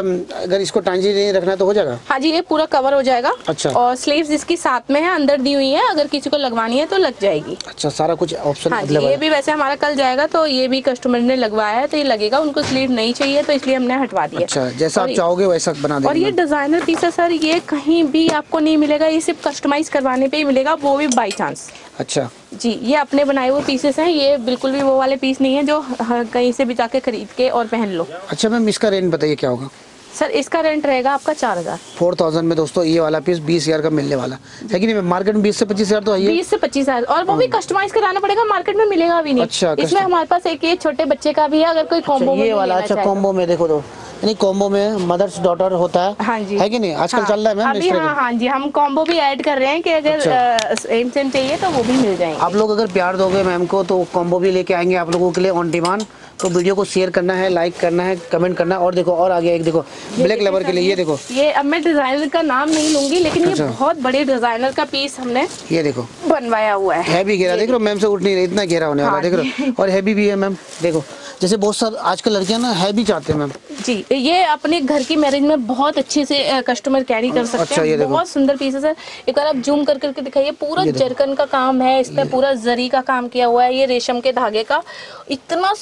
अगर इसको टांजी नहीं रखना है तो हो जाएगा। हाँ जी, ये पूरा कवर हो जाएगा। अच्छा। और स्लीव्स इसकी साथ में है, अंदर दी हुई है, अगर किसी को लगवानी है तो लग जाएगी। अच्छा सारा कुछ ऑप्शन हाँ जी, अवेलेबल ये है। भी वैसे हमारा कल जाएगा, तो ये भी कस्टमर ने लगवाया है तो ये लगेगा। उनको स्लीव नहीं चाहिए तो इसलिए हमने हटवा दिया। अच्छा जैसा आप चाहोगे वैसा बना और देंगे। ये डिजाइनर पीस है सर, ये कहीं भी आपको नहीं मिलेगा, ये सिर्फ कस्टमाइज करवाने पे ही मिलेगा, वो भी बाई चांस। अच्छा जी, ये अपने बनाए हुए पीसेस हैं, ये बिल्कुल भी वो वाले पीस नहीं है जो कहीं से भी जाके खरीद के और पहन लो। अच्छा मैम इसका रेंज बताइए क्या होगा? सर इसका रेंट रहेगा आपका 4,000। 4,000 में दोस्तों ये वाला पीस 20,000 का मिलने वाला है कि नहीं? मार्केट में 20 से 25,000 तो है। 20 से 25,000, और वो भी कस्टमाइज कराना पड़ेगा, मार्केट में मिलेगा भी नहीं। अच्छा, इसमें हमारे पास एक ये छोटे बच्चे का भी है, अगर कोई कॉम्बो में ये वाला। लेना अच्छा चाहे तो। कॉम्बो में देखो तो, यानी कॉम्बो में मदर्स डॉटर होता है। हाँ जी, है कि नहीं? आजकल हाँ, चल रहा है मैम अभी इस तरह हाँ, हाँ जी, हम कॉम्बो भी ऐड कर रहे हैं कि अगर सेम चाहिए तो वो भी मिल जाएंगे। आप लोग अगर प्यार दोगे मैम को तो कॉम्बो भी लेके आएंगे आप लोगों के लिए ऑन डिमांड। तो वीडियो को शेयर करना है, लाइक करना है, कमेंट करना है। और देखो और आगे एक देखो ब्लैक लेवर के लिए, ये देखो। ये अब मैं डिजाइनर का नाम नहीं लूंगी, लेकिन अच्छा। ये बहुत बड़े डिजाइनर का पीस हमने ये देखो बनवाया हुआ है। हैवी घेरा देख रहे हो मैम से उठ नहीं रही, इतना घेरा होने वाला हाँ देख रहे हो। और हैवी भी है मैम, देखो जैसे बहुत सारे आजकल लड़कियां ना हैवी चाहते हैं मैम। जी, ये अपने घर की मैरिज में बहुत अच्छे से कस्टमर कैरी कर सकते अच्छा, ये हैं। देखो। बहुत सुंदर पीस है सर, एक बार आप जूम कर करके दिखाइए। पूरा जरकन का काम है, इस पे पूरा जरी का काम किया हुआ है, ये रेशम के धागे का। इतना सुंदर पीस है।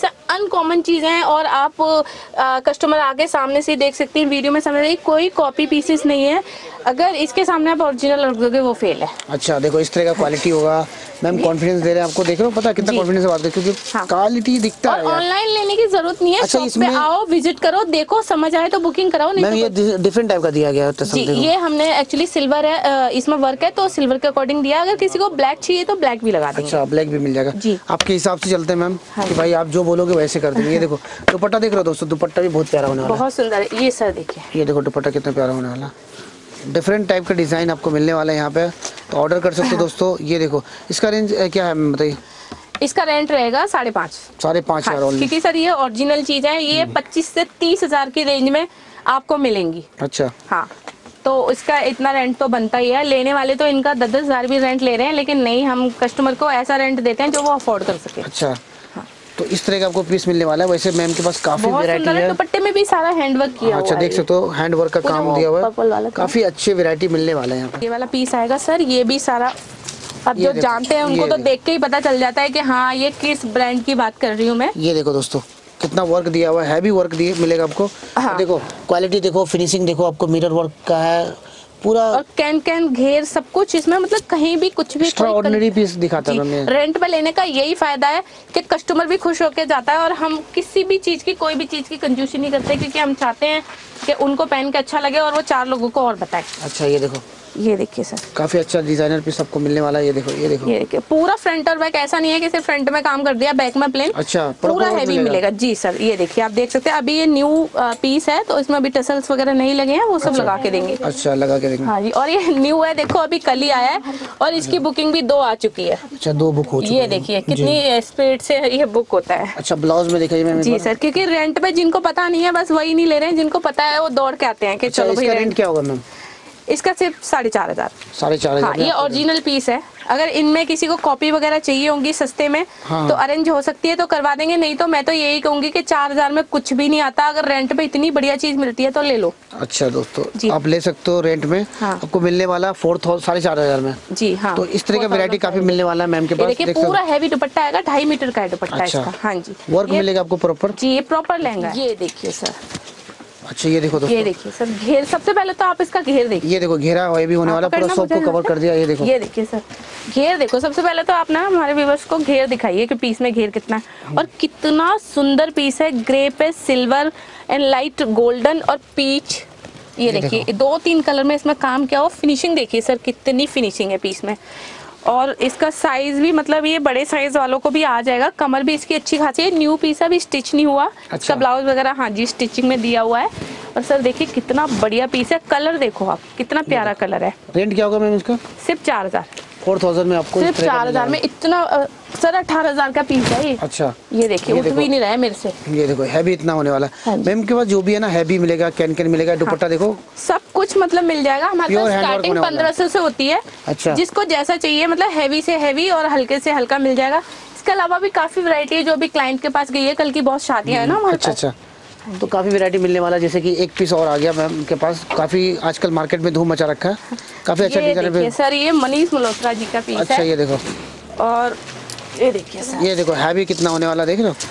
पीस है, अनकॉमन चीजें हैं और आप कस्टमर आगे सामने से ही देख सकते हैं, वीडियो में समझ रही कोई कॉपी पीसेस नहीं है। अगर इसके सामने आप ओरिजिनल रख दोगे वो फेल है। अच्छा देखो इस तरह का क्वालिटी होगा मैम, कॉन्फिडेंस दे रहे हैं आपको, देख रहे हो पता कितना कॉन्फिडेंस से बात करते हैं क्योंकि क्वालिटी दिखता है। ऑनलाइन लेने की जरूरत नहीं है। अच्छा, शॉप इसमें पे आओ, विजिट करो, देखो, समझ आए तो बुकिंग कराओ। नहीं मैम ये डिफरेंट टाइप का दिया गया है जी, ये हमने एक्चुअली सिल्वर है, इसमें वर्क है तो सिल्वर के अकॉर्डिंग दिया। अगर किसी को ब्लैक चाहिए तो ब्लैक भी लगा देंगे। अच्छा ब्लैक भी मिल जाएगा जी, आपके हिसाब से चलते हैं मैम कि भाई आप जो बोलोगे वैसे कर देंगे। ये देखो दुपट्टा देख रहे हो दोस्तों, दुपट्टा भी बहुत प्यारा होने वाला है, बहुत सुंदर है ये सर। देखिए ये देखो दुपट्टा कितना प्यारा होने वाला, डिफरेंट टाइप का डिजाइन आपको मिलने वाला है यहाँ पे, तो ऑर्डर कर सकते हो दोस्तों। ये देखो इसका रेंज क्या है बताइए? इसका रेंट रहेगा 5.5 5,500 हाँ, क्योंकि सर ये ओरिजिनल चीज है, ये 25 से 30,000 की रेंज में आपको मिलेंगी। अच्छा हाँ, तो इसका इतना रेंट तो बनता ही है। लेने वाले तो इनका 10,000 भी रेंट ले रहे हैं, लेकिन नहीं, हम कस्टमर को ऐसा रेंट देते हैं जो वो अफोर्ड कर सके। अच्छा तो इस तरह का आपको पीस मिलने वाला है। वैसे मैम के पास काफी वैरायटी है, दुपट्टे में भी सारा हैंडवर्क किया हुआ है। अच्छा देख सकते हो हैंड वर्क का काम दिया हुआ है, काफी अच्छी वैरायटी मिलने वाला है यहाँ पे। ये वाला पीस आएगा सर, ये भी सारा अब जो जानते हैं उनको तो देख के ही पता चल जाता है कि हाँ ये किस ब्रांड की बात कर रही हूँ मैं। ये देखो दोस्तों कितना वर्क दिया हुआ है, हैवी वर्क दिए मिलेगा आपको। हाँ। देखो क्वालिटी देखो, फिनिशिंग देखो, आपको मिरर वर्क का है पूरा, और कैन घेर सब कुछ इसमें, मतलब कहीं भी कुछ भी एक्स्ट्राऑर्डिनरी पीस दिखाता है हमें। रेंट पे लेने का यही फायदा है कि कस्टमर भी खुश होकर जाता है और हम किसी भी चीज की, कोई भी चीज की कंजूसी नहीं करते, क्योंकि हम चाहते हैं कि उनको पहन के अच्छा लगे और वो 4 लोगों को और बताए। अच्छा ये देखो, ये देखिए सर काफी अच्छा डिजाइनर पीस आपको मिलने वाला है। ये देखो ये देखो, ये देखिए पूरा फ्रंट और बैक, ऐसा नहीं है कि सिर्फ फ्रंट में काम कर दिया बैक में प्लेन। अच्छा पूरा हैवी मिलेगा जी सर। ये देखिए आप देख सकते हैं, अभी ये न्यू पीस है तो इसमें अभी टसल्स वगैरह नहीं लगे हैं, वो सब लगा के देंगे। अच्छा लगा के देंगे। हाँ जी, और ये न्यू है, देखो अभी कल ही आया है और इसकी बुकिंग भी 2 आ चुकी है। अच्छा 2 बुक हो चुकी है। ये देखिए कितनी स्पीड से ये बुक होता है। अच्छा ब्लाउज में दिखाइए मैम जी सर, क्योंकि रेंट पे जिनको पता नहीं है बस वही नहीं ले रहे हैं, जिनको पता है वो दौड़ के आते हैं कि चलो भाई। रेंट क्या होगा मैम? इसका सिर्फ 4,500। 4,500 हाँ, ये ओरिजिनल पीस है। अगर इनमें किसी को कॉपी वगैरह चाहिए होंगी सस्ते में तो अरेंज हो सकती है तो करवा देंगे, नहीं तो मैं तो यही कहूंगी कि 4,000 में कुछ भी नहीं आता। अगर रेंट पे इतनी बढ़िया चीज मिलती है तो ले लो। अच्छा दोस्तों आप ले सकते हो रेंट में। हाँ। आपको मिलने वाला 4,500 में। जी हाँ, तो इस तरह का वैरायटी काफी मिलने वाला है मैम के पास। देखिए पूरा हैवी दुपट्टा आएगा, 2.5 मीटर का है दुपट्टा इसका। हाँ जी, वर्क मिलेगा आपको प्रॉपर। जी ये प्रॉपर लहंगा है। ये देखिए सर। अच्छा ये देखो दोस्तों, ये देखिए सर घेर, सबसे पहले तो आप इसका घेर देखिए। ये देखो घेरा भी होने वाला, पूरा शॉप को कवर कर दिया। ये देखो, ये देखिए सर घेर देखो। सबसे पहले तो आप ना हमारे व्यूअर्स को घेर दिखाइए कि पीस में घेर कितना है और कितना सुंदर पीस है। ग्रे पे सिल्वर एंड लाइट गोल्डन और पीच, ये देखिए 2-3 कलर में इसमें काम किया हो। फिनिशिंग देखिए सर कितनी फिनिशिंग है पीस में, और इसका साइज भी मतलब ये बड़े साइज वालों को भी आ जाएगा। कमर भी इसकी अच्छी खासी है, न्यू पीस है, अभी स्टिच नहीं हुआ। अच्छा। इसका ब्लाउज वगैरह हाँ जी स्टिचिंग में दिया हुआ है। और सर देखिए कितना बढ़िया पीस है, कलर देखो आप कितना प्यारा कलर है। रेंट क्या होगा मैम इसका? सिर्फ 4,000। 4,000 में आपको सिर्फ 4,000 में इतना सर 18,000 का पीस है ये। अच्छा ये देखिए उठ भी नहीं रहा है मेरे से। ये देखो हैवी इतना होने वाला है मैम के पास, जो भी है ना हैवी मिलेगा, कैन मिलेगा, दुपट्टा देखो सब कुछ मतलब मिल जाएगा हमारे पास। स्टार्टिंग 1500 से होती है। अच्छा, जिसको जैसा चाहिए मतलब हैवी से हैवी और हल्के से हल्का मिल जाएगा। इसके अलावा भी काफी वैरायटी है जो अभी क्लाइंट के पास गई है, कल की बहुत शादियां है ना हमारे पास। अच्छा तो काफी वैरायटी मिलने वाला है। जैसे कि एक पीस और आ गया मैम के पास, काफी आजकल मार्केट में धूम मचा रखा है, काफी अच्छा डिजाइन है सर। ये मनीष मल्होत्रा जी का पीस है। अच्छा ये देखो, और ये देखिए सर, ये देखो हैवी कितना होने वाला देख रहे हो।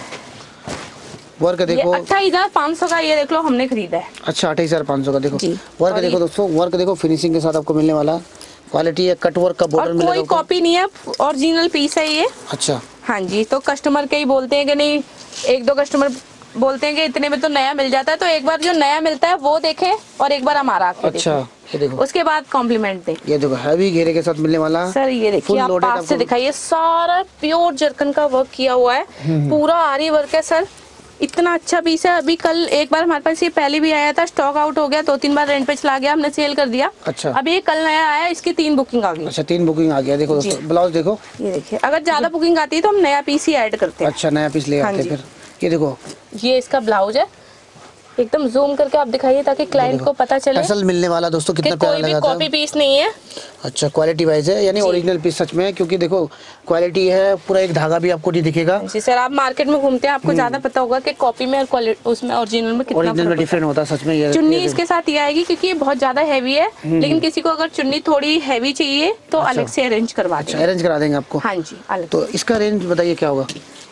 वर्क देखो 28,500 का, ये देख लो हमने खरीदा है। अच्छा 28,500 का देखो वर्क देखो दोस्तों, वर्क देखो फिनिशिंग के साथ आपको मिलने वाला। क्वालिटी है, कट वर्क का बॉर्डर मिलेगा, कोई कॉपी नहीं है, ओरिजिनल पीस है ये। अच्छा हाँ जी, तो कस्टमर के ही बोलते हैं कि नहीं, 1-2 कस्टमर बोलते हैं कि इतने में तो नया मिल जाता है, तो एक बार जो नया मिलता है वो देखें और एक बार हमारा आके अच्छा ये देखो, उसके बाद कॉम्प्लीमेंट दें। ये देखो हैवी घेरे के साथ मिलने वाला सर। ये देखिए आप पास से दिखाइए, सारा प्योर जरकन का वर्क किया हुआ है, पूरा आरी वर्क है सर। इतना अच्छा पीस है। अभी कल एक बार हमारे पास ये पहले भी आया था, स्टॉक आउट हो गया, 2-3 बार रेंट पे चला गया, हमने सेल कर दिया। अच्छा अभी ये कल नया आया, इसकी 3 बुकिंग आ गई। अच्छा 3 बुकिंग आ गया। देखो दोस्तों ब्लाउज देखो, ये देखिए अगर ज्यादा बुकिंग आती है तो हम नया पीस ही ऐड करते हैं। अच्छा नया पीस ले आते हैं फिर। ये देखो ये इसका ब्लाउज है, एकदम जूम करके आप दिखाइए ताकि क्लाइंट को पता चले असल मिलने वाला दोस्तों कितना प्यारा लगा था। कॉपी पीस नहीं है। अच्छा क्वालिटी वाइज है, यानी ओरिजिनल पीस सच में है, क्योंकि देखो क्वालिटी है, पूरा एक धागा भी आपको नहीं दिखेगा। जी सर, आप मार्केट में घूमते हैं आपको ज्यादा पता होगा कि कॉपी में और उसमें ओरिजिनल में कितना डिफरेंट होता है सच में। ये चुन्नी इसके साथ ये आएगी क्योंकि ये बहुत ज्यादा हैवी है, लेकिन किसी को अगर चुन्नी थोड़ी हैवी चाहिए तो अलग से अरेंज करवा देंगे। अरेंज करा देंगे आपको। हाँ जी अलग। तो इसका रेंज बताइए क्या होगा?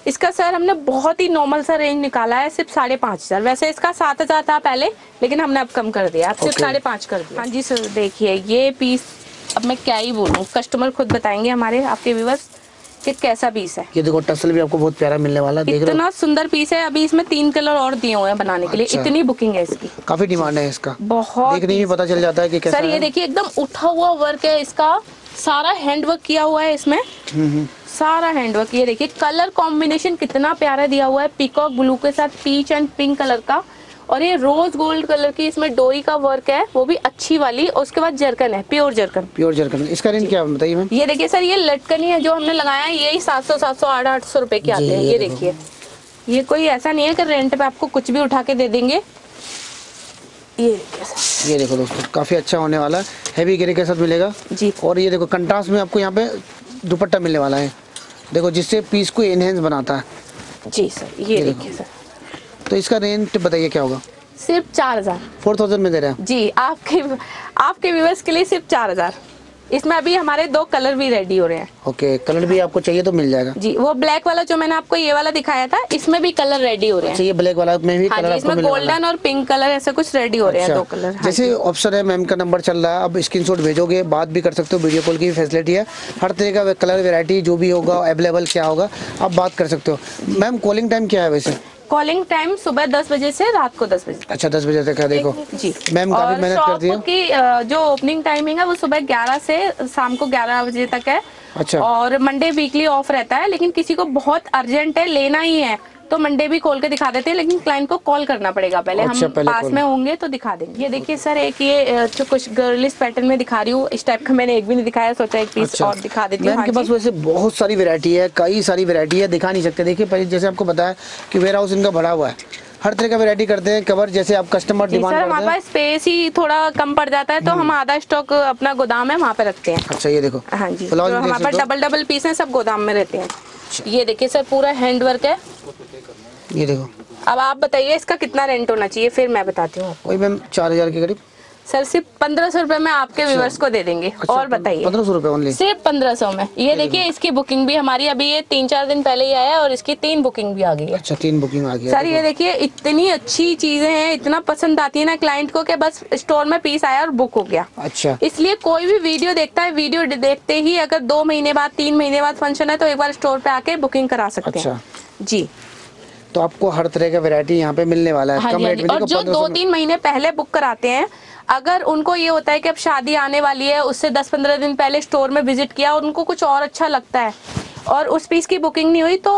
इसका सर हमने बहुत ही नॉर्मल सा रेंज निकाला है, सिर्फ 5,500। वैसे इसका 7,000 था पहले, लेकिन हमने अब कम कर दिया, अब सिर्फ 5,500 कर दिया। हाँ जी सर, देखिए ये पीस, अब मैं क्या ही बोलूँ, कस्टमर खुद बताएंगे हमारे, आपके व्यूअर्स, कि कैसा पीस है। ये देखो टसल भी आपको बहुत प्यारा मिलने वाला, देख रहे हो इतना सुंदर पीस है। अभी इसमें 3 कलर और दिए हुए हैं बनाने के लिए, इतनी बुकिंग है इसकी, काफी डिमांड है इसका, बहुत देखने में पता चल जाता है कि कैसा सर। ये देखिए एकदम उठा हुआ वर्क है इसका, सारा हैंड वर्क किया हुआ है इसमें, सारा हैंड वर्क। ये देखिए कलर कॉम्बिनेशन कितना प्यारा दिया हुआ है, पीकॉक ब्लू के साथ पीच एंड पिंक कलर का, और ये रोज गोल्ड कलर की इसमें डोरी का वर्क है, वो भी अच्छी वाली। और उसके बाद जरकन है, प्योर जरकन। प्योर जरकन, इसका रेंज क्या है बताइए मैम? ये देखिए सर, ये लटकनी है जो हमने लगाया है, यही 700, 700, 800 रुपए के आते हैं। ये देखिए, ये कोई ऐसा नहीं है कि रेंट पे आपको कुछ भी उठा के दे देंगे। ये देखिए सर, ये देखो दोस्तों, काफी अच्छा होने वाला है, हैवी घेरे के साथ मिलेगा जी। और ये देखो कंट्रास्ट में आपको यहाँ पे दुपट्टा मिलने वाला है, देखो, जिससे पीस को एनहेंस बनाता है। जी सर, ये देखिए सर, तो इसका रेंट बताइए क्या होगा? सिर्फ 4,000। 4,000 में दे रहे हैं जी, आपके व्यूअर्स के लिए सिर्फ 4,000। इसमें अभी हमारे 2 कलर भी रेडी हो रहे हैं। ओके, कलर भी आपको चाहिए तो मिल जाएगा जी। वो ब्लैक वाला जो मैंने आपको ये वाला दिखाया था, इसमें भी कलर रेडी हो रहे हैं। अच्छा, ये ब्लैक वाला में भी हाँ कलर जी, आपको इसमें मिलने वाला है। गोल्डन और पिंक कलर ऐसे कुछ रेडी हो रहे हैं, 2 कलर। हाँ जैसे ऑप्शन है, मैम का नंबर चल रहा है, अब स्क्रीनशॉट भेजोगे, बात भी कर सकते हो, वीडियो कॉल की फैसिलिटी है, हर तरह का कलर वेरायटी जो भी होगा अवेलेबल क्या होगा आप बात कर सकते हो। मैम कॉलिंग टाइम क्या है वैसे? कॉलिंग टाइम सुबह 10 बजे से रात को 10 बजे। अच्छा, 10 बजे तक है। देखो जी, मैम काफी मेहनत करती है। शॉप की जो ओपनिंग टाइमिंग है वो सुबह 11 से शाम को 11 बजे तक है। अच्छा। और मंडे वीकली ऑफ रहता है, लेकिन किसी को बहुत अर्जेंट है, लेना ही है, तो मंडे भी खोल के दिखा देते हैं, लेकिन क्लाइंट को कॉल करना पड़ेगा पहले। अच्छा, हम पहले पास कॉल। में होंगे तो दिखा देंगे। ये देखिए सर, एक ये जो कुछ गर्लिश पैटर्न में दिखा रही हूँ, इस टाइप का मैंने एक भी नहीं दिखाया, सोचा एक पीस अच्छा। और दिखा देती हूँ। मैम के पास वैसे बहुत सारी वैरायटी है, कई सारी वैरायटी है, दिखा नहीं सकते। देखिए पहले जैसे आपको बताया कि वेयर हाउस इनका भरा हुआ है, हर तरह का वैरायटी करते हैं कवर, जैसे आप कस्टमर डिमांड सर, करते हमारे हैं। पास स्पेस ही थोड़ा कम पड़ जाता है, तो हम आधा स्टॉक अपना गोदाम है वहाँ पे रखते हैं। अच्छा, ये देखो हाँ जी, ब्लाउज जो भी देख हमारे पास सकते हो। डबल पीस है, सब गोदाम में रहते हैं। ये देखिए सर, पूरा हैंड वर्क है। ये देखो, अब आप बताइए इसका कितना रेंट होना चाहिए, फिर मैं बताती हूँ। वही मैम 4,000 के करीब। सर सिर्फ 1,500 रुपए में आपके व्यूवर्स को दे देंगे। अच्छा, और बताइए। 1,500 रुपए ओनली, सिर्फ 1,500 में। ये देखिए, इसकी बुकिंग भी हमारी अभी ये 3-4 दिन पहले ही आया है, और इसकी 3 बुकिंग भी आ गई है। अच्छा, 3 बुकिंग आ गया। सर ये देखिए, इतनी अच्छी चीजें हैं, इतना पसंद आती है ना क्लाइंट को, कि बस स्टोर में पीस आया और बुक हो गया। अच्छा, इसलिए कोई भी वीडियो देखता है, वीडियो देखते ही अगर 2 महीने बाद 3 महीने बाद फंक्शन है, तो एक बार स्टोर पे आके बुकिंग करा सकते हैं। जी, तो आपको हर तरह का वैरायटी यहाँ पे मिलने वाला है। हाँ कम जी, हाँ रेट जी। में और देखो, जो 1500 2-3 महीने पहले बुक कराते हैं, अगर उनको ये होता है कि अब शादी आने वाली है, उससे 10-15 दिन पहले स्टोर में विजिट किया और उनको कुछ और अच्छा लगता है और उस पीस की बुकिंग नहीं हुई, तो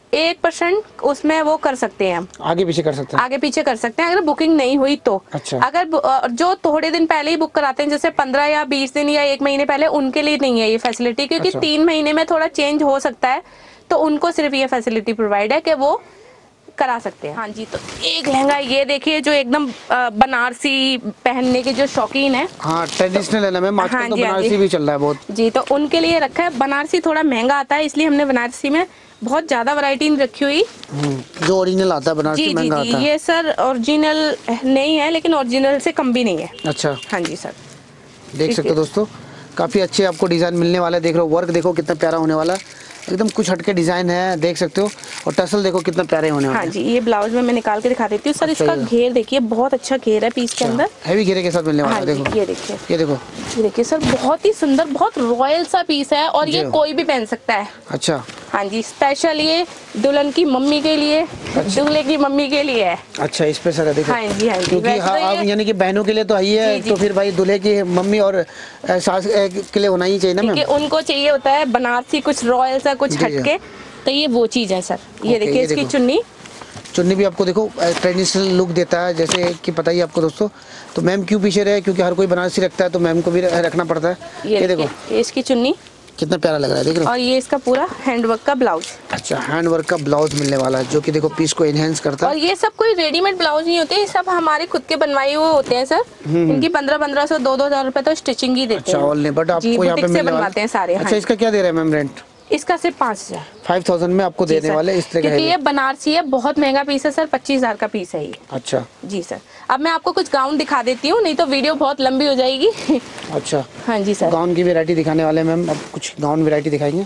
1% उसमें वो कर सकते हैं, आगे पीछे कर सकते हैं। आगे पीछे कर सकते हैं, अगर बुकिंग नहीं हुई तो। अच्छा। अगर जो थोड़े दिन पहले ही बुक कराते हैं, जैसे 15 या 20 दिन या 1 महीने पहले, उनके लिए नहीं है ये फैसिलिटी, क्योंकि अच्छा। 3 महीने में थोड़ा चेंज हो सकता है, तो उनको सिर्फ ये फैसिलिटी प्रोवाइड है कि वो करा सकते हैं। हाँ जी, तो एक लहंगा ये देखिए, जो एकदम बनारसी पहनने के जो शौकीन है। हाँ, ट्रेडिशनल है ना मैम, आजकल हाँ तो जी, हाँ बनारसी जी। भी चल रहा है बहुत। जी, तो उनके लिए रखा है। बनारसी थोड़ा महंगा आता है, इसलिए हमने बनारसी में बहुत ज्यादा वैरायटी नहीं रखी हुई। जो ओरिजिनल आता है जी बनारसी जी महंगा जी, आता है। ये सर ओरिजिनल नहीं है, लेकिन ओरिजिनल से कम भी नहीं है। अच्छा, हाँ जी सर, देख सकते हो दोस्तों, काफ़ी अच्छे आपको डिज़ाइन मिलने वाला है। देख रहे हो वर्क, देखो कितना प्यारा होने वाला है, एकदम कुछ हटके डिज़ाइन है, देख सकते हो। और टसल देखो कितना प्यारे होने वाले हाँ हैं। जी, ये ब्लाउज में मैं निकाल के दिखा देती हूँ सर। अच्छा, इसका ये घेर देखिए, बहुत अच्छा घेर है पीस के अंदर। हैवी घेरे के साथ मिलने वाला हाँ है। जी, देखो ये देखिए, ये देखो, ये देखिए सर, बहुत ही सुंदर, बहुत रॉयल सा पीस है, और ये जी। कोई भी पहन सकता है। अच्छा हाँ जी, स्पेशल ये दुल्हन की मम्मी के लिए, दूल्हे की मम्मी के लिए है। अच्छा, स्पेशल है देखो। हाँ जी, हाँ जी। क्योंकि वैसे हाँ, तो आप ये- यानी कि बहनों के लिए तो है ही है, जी, जी। तो फिर भाई दूल्हे की मम्मी और सास के लिए होना ही चाहिए ना क्योंकि मैम। उनको चाहिए होता है बनारसी, कुछ रॉयल सा, कुछ जी, जी। हटके, तो ये वो चीज है सर। ये ओके, देखिए, ये इसकी देखो। चुन्नी। चुन्नी भी आपको देखो ट्रेडिशनल लुक देता है, जैसे कि पता ही है आपको दोस्तों। तो मैम क्यों पीछे रहे, क्योंकि हर कोई बनारसी रखता है, तो मैम को भी रखना पड़ता है। ये देखो देखिए, ये इसकी चुन्नी, कितना प्यारा लग रहा है, देख रहे हो। और ये इसका पूरा हैंडवर्क का ब्लाउज। अच्छा, हैंड वर्क का ब्लाउज मिलने वाला है, जो कि देखो पीस को एनहेंस करता और है। ये सब कोई रेडीमेड ब्लाउज नहीं होते, ये सब हमारे खुद के बनवाए हुए होते हैं सर। इनकी 1500-1500, 2-2 रुपए तो स्टिचिंग ही देते अच्छा, हैं। ऑल ने बट जी, आपको यहाँ पे बुटीक से मिलने वाला बनवाते हैं सारे। अच्छा, हाँ, इसका क्या दे रहे हैं मैम रेंट? इसका सिर्फ 5,000। 5,000 में आपको जी देने सर, वाले इस तरह का क्योंकि है। ये बनारसी है, बहुत महंगा पीस है सर, 25,000 का पीस है ये। अच्छा जी सर, अब मैं आपको कुछ गाउन दिखा देती हूँ, नहीं तो वीडियो बहुत लंबी हो जाएगी। अच्छा, हाँ जी सर, गाउन की वैरायटी दिखाने वाले हैं मैम, अब कुछ गाउन वैरायटी दिखाएंगे।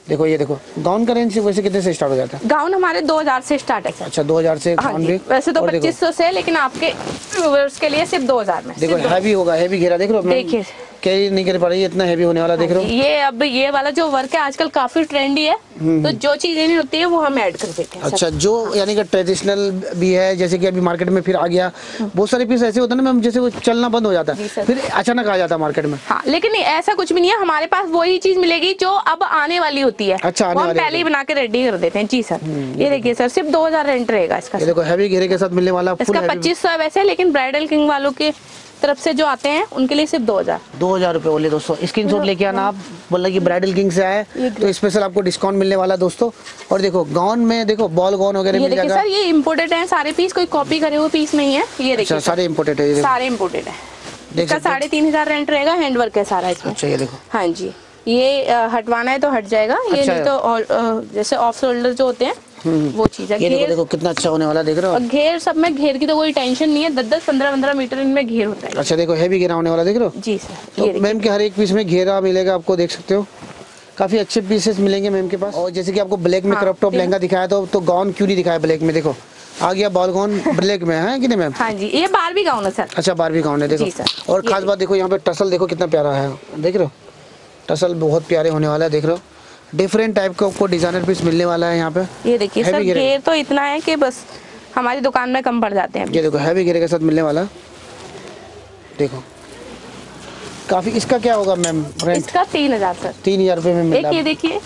देखो ये देखो गाउन का रेंज वैसे कितने से स्टार्ट हो जाता है? गाउन हमारे 2000 से स्टार्ट है सर। अच्छा 2000 से हाँ गाउन जी, भी। वैसे तो और देखो, 2500 से है, लेकिन आपके व्यूअर्स के लिए सिर्फ 2000 में। देखो हैवी होगा, हैवी घेरा देख रहे हो, देखिए कैरी नहीं कर पा रही है, इतना हैवी होने वाला देख रहे हो। ये अब ये वाला जो वर्क है आजकल काफी ट्रेंडी है, तो जो चीजें नहीं होती है वो हम ऐड कर देते हैं। अच्छा जो यानी कि ट्रेडिशनल भी है, जैसे कि अभी मार्केट में फिर आ गया बहुत सारे पीस ऐसे होते हैं ना मैम, जैसे वो चलना बंद हो जाता है फिर अचानक आ जाता है मार्केट में। हाँ, लेकिन नहीं, ऐसा कुछ भी नहीं है, हमारे पास वही चीज मिलेगी जो अब आने वाली होती है। अच्छा, आने वो हम वाली पहले ही बना के रेडी कर देते हैं। जी सर, ये देखिए सर, सिर्फ 2000 रेंट रहेगा इसका। ये देखो हैवी घेरे के साथ मिलने वाला, इसका 2500 है वैसे, लेकिन ब्राइडल किंग वालों के तरफ से जो आते हैं उनके लिए सिर्फ 2000 रुपए बोले दोस्तों। स्क्रीनशॉट लेके आना, आप बोला कि ब्राइडल किंग से आए तो स्पेशल आपको डिस्काउंट मिलने वाला दोस्तों। और देखो गाउन में देखो बॉल गाउन वगैरह ये मिल देखिए जाएगा सर, ये इम्पोर्टेड है सारे पीस, कोई कॉपी करे हुए पीस नहीं है। ये देखिए सारे इम्पोर्टेड है, सारे इम्पोर्टेड है। इसका 3500 रेंट रहेगा, हैंडवर्क है सारा इसमें। अच्छा ये देखो, हाँ जी, ये हटवाना है तो हट जाएगा, ये नहीं तो जैसे ऑफ शोल्डर जो होते हैं वो चीज है। ये देखो कितना अच्छा होने वाला देख रहे हो। और घेर सब में, घेर की तो कोई टेंशन नहीं है, 10-10 15-15 मीटर इनमें घेर होता है। अच्छा देखो हैवी घेरा होने वाला देख रहे हो। जी सर, तो मैम के हर एक पीस में घेरा मिलेगा आपको, देख सकते हो काफी अच्छे पीसेस मिलेंगे मैम के पास। और जैसे कि आपको ब्लैक में क्रॉप टॉप लहंगा दिखाया तो गाउन क्यों नहीं दिखाया ब्लैक में, देखो आ गया बॉल गाउन ब्लैक में है कि नहीं मैम? हाँ जी, ये बारबी गाउन है सर। अच्छा बारबी गाउन है देखो। और खास बात देखो यहाँ पे टसल देखो कितना प्यारा है, देख रहे हो टसल बहुत प्यारे होने वाला है, देख रहे हो डिफरेंट टाइप का आपको डिजाइनर पीस मिलने वाला है यहाँ पे। ये देखिए सर, घेर तो इतना है कि बस हमारी दुकान में कम पड़ जाते हैं। ये देखो हैवी घेरे के साथ मिलने वाला, देखो काफी। इसका क्या होगा मैम रेंट? इसका 3000 सर। 3000 रुपए में मिल रहा है। ये देखिए,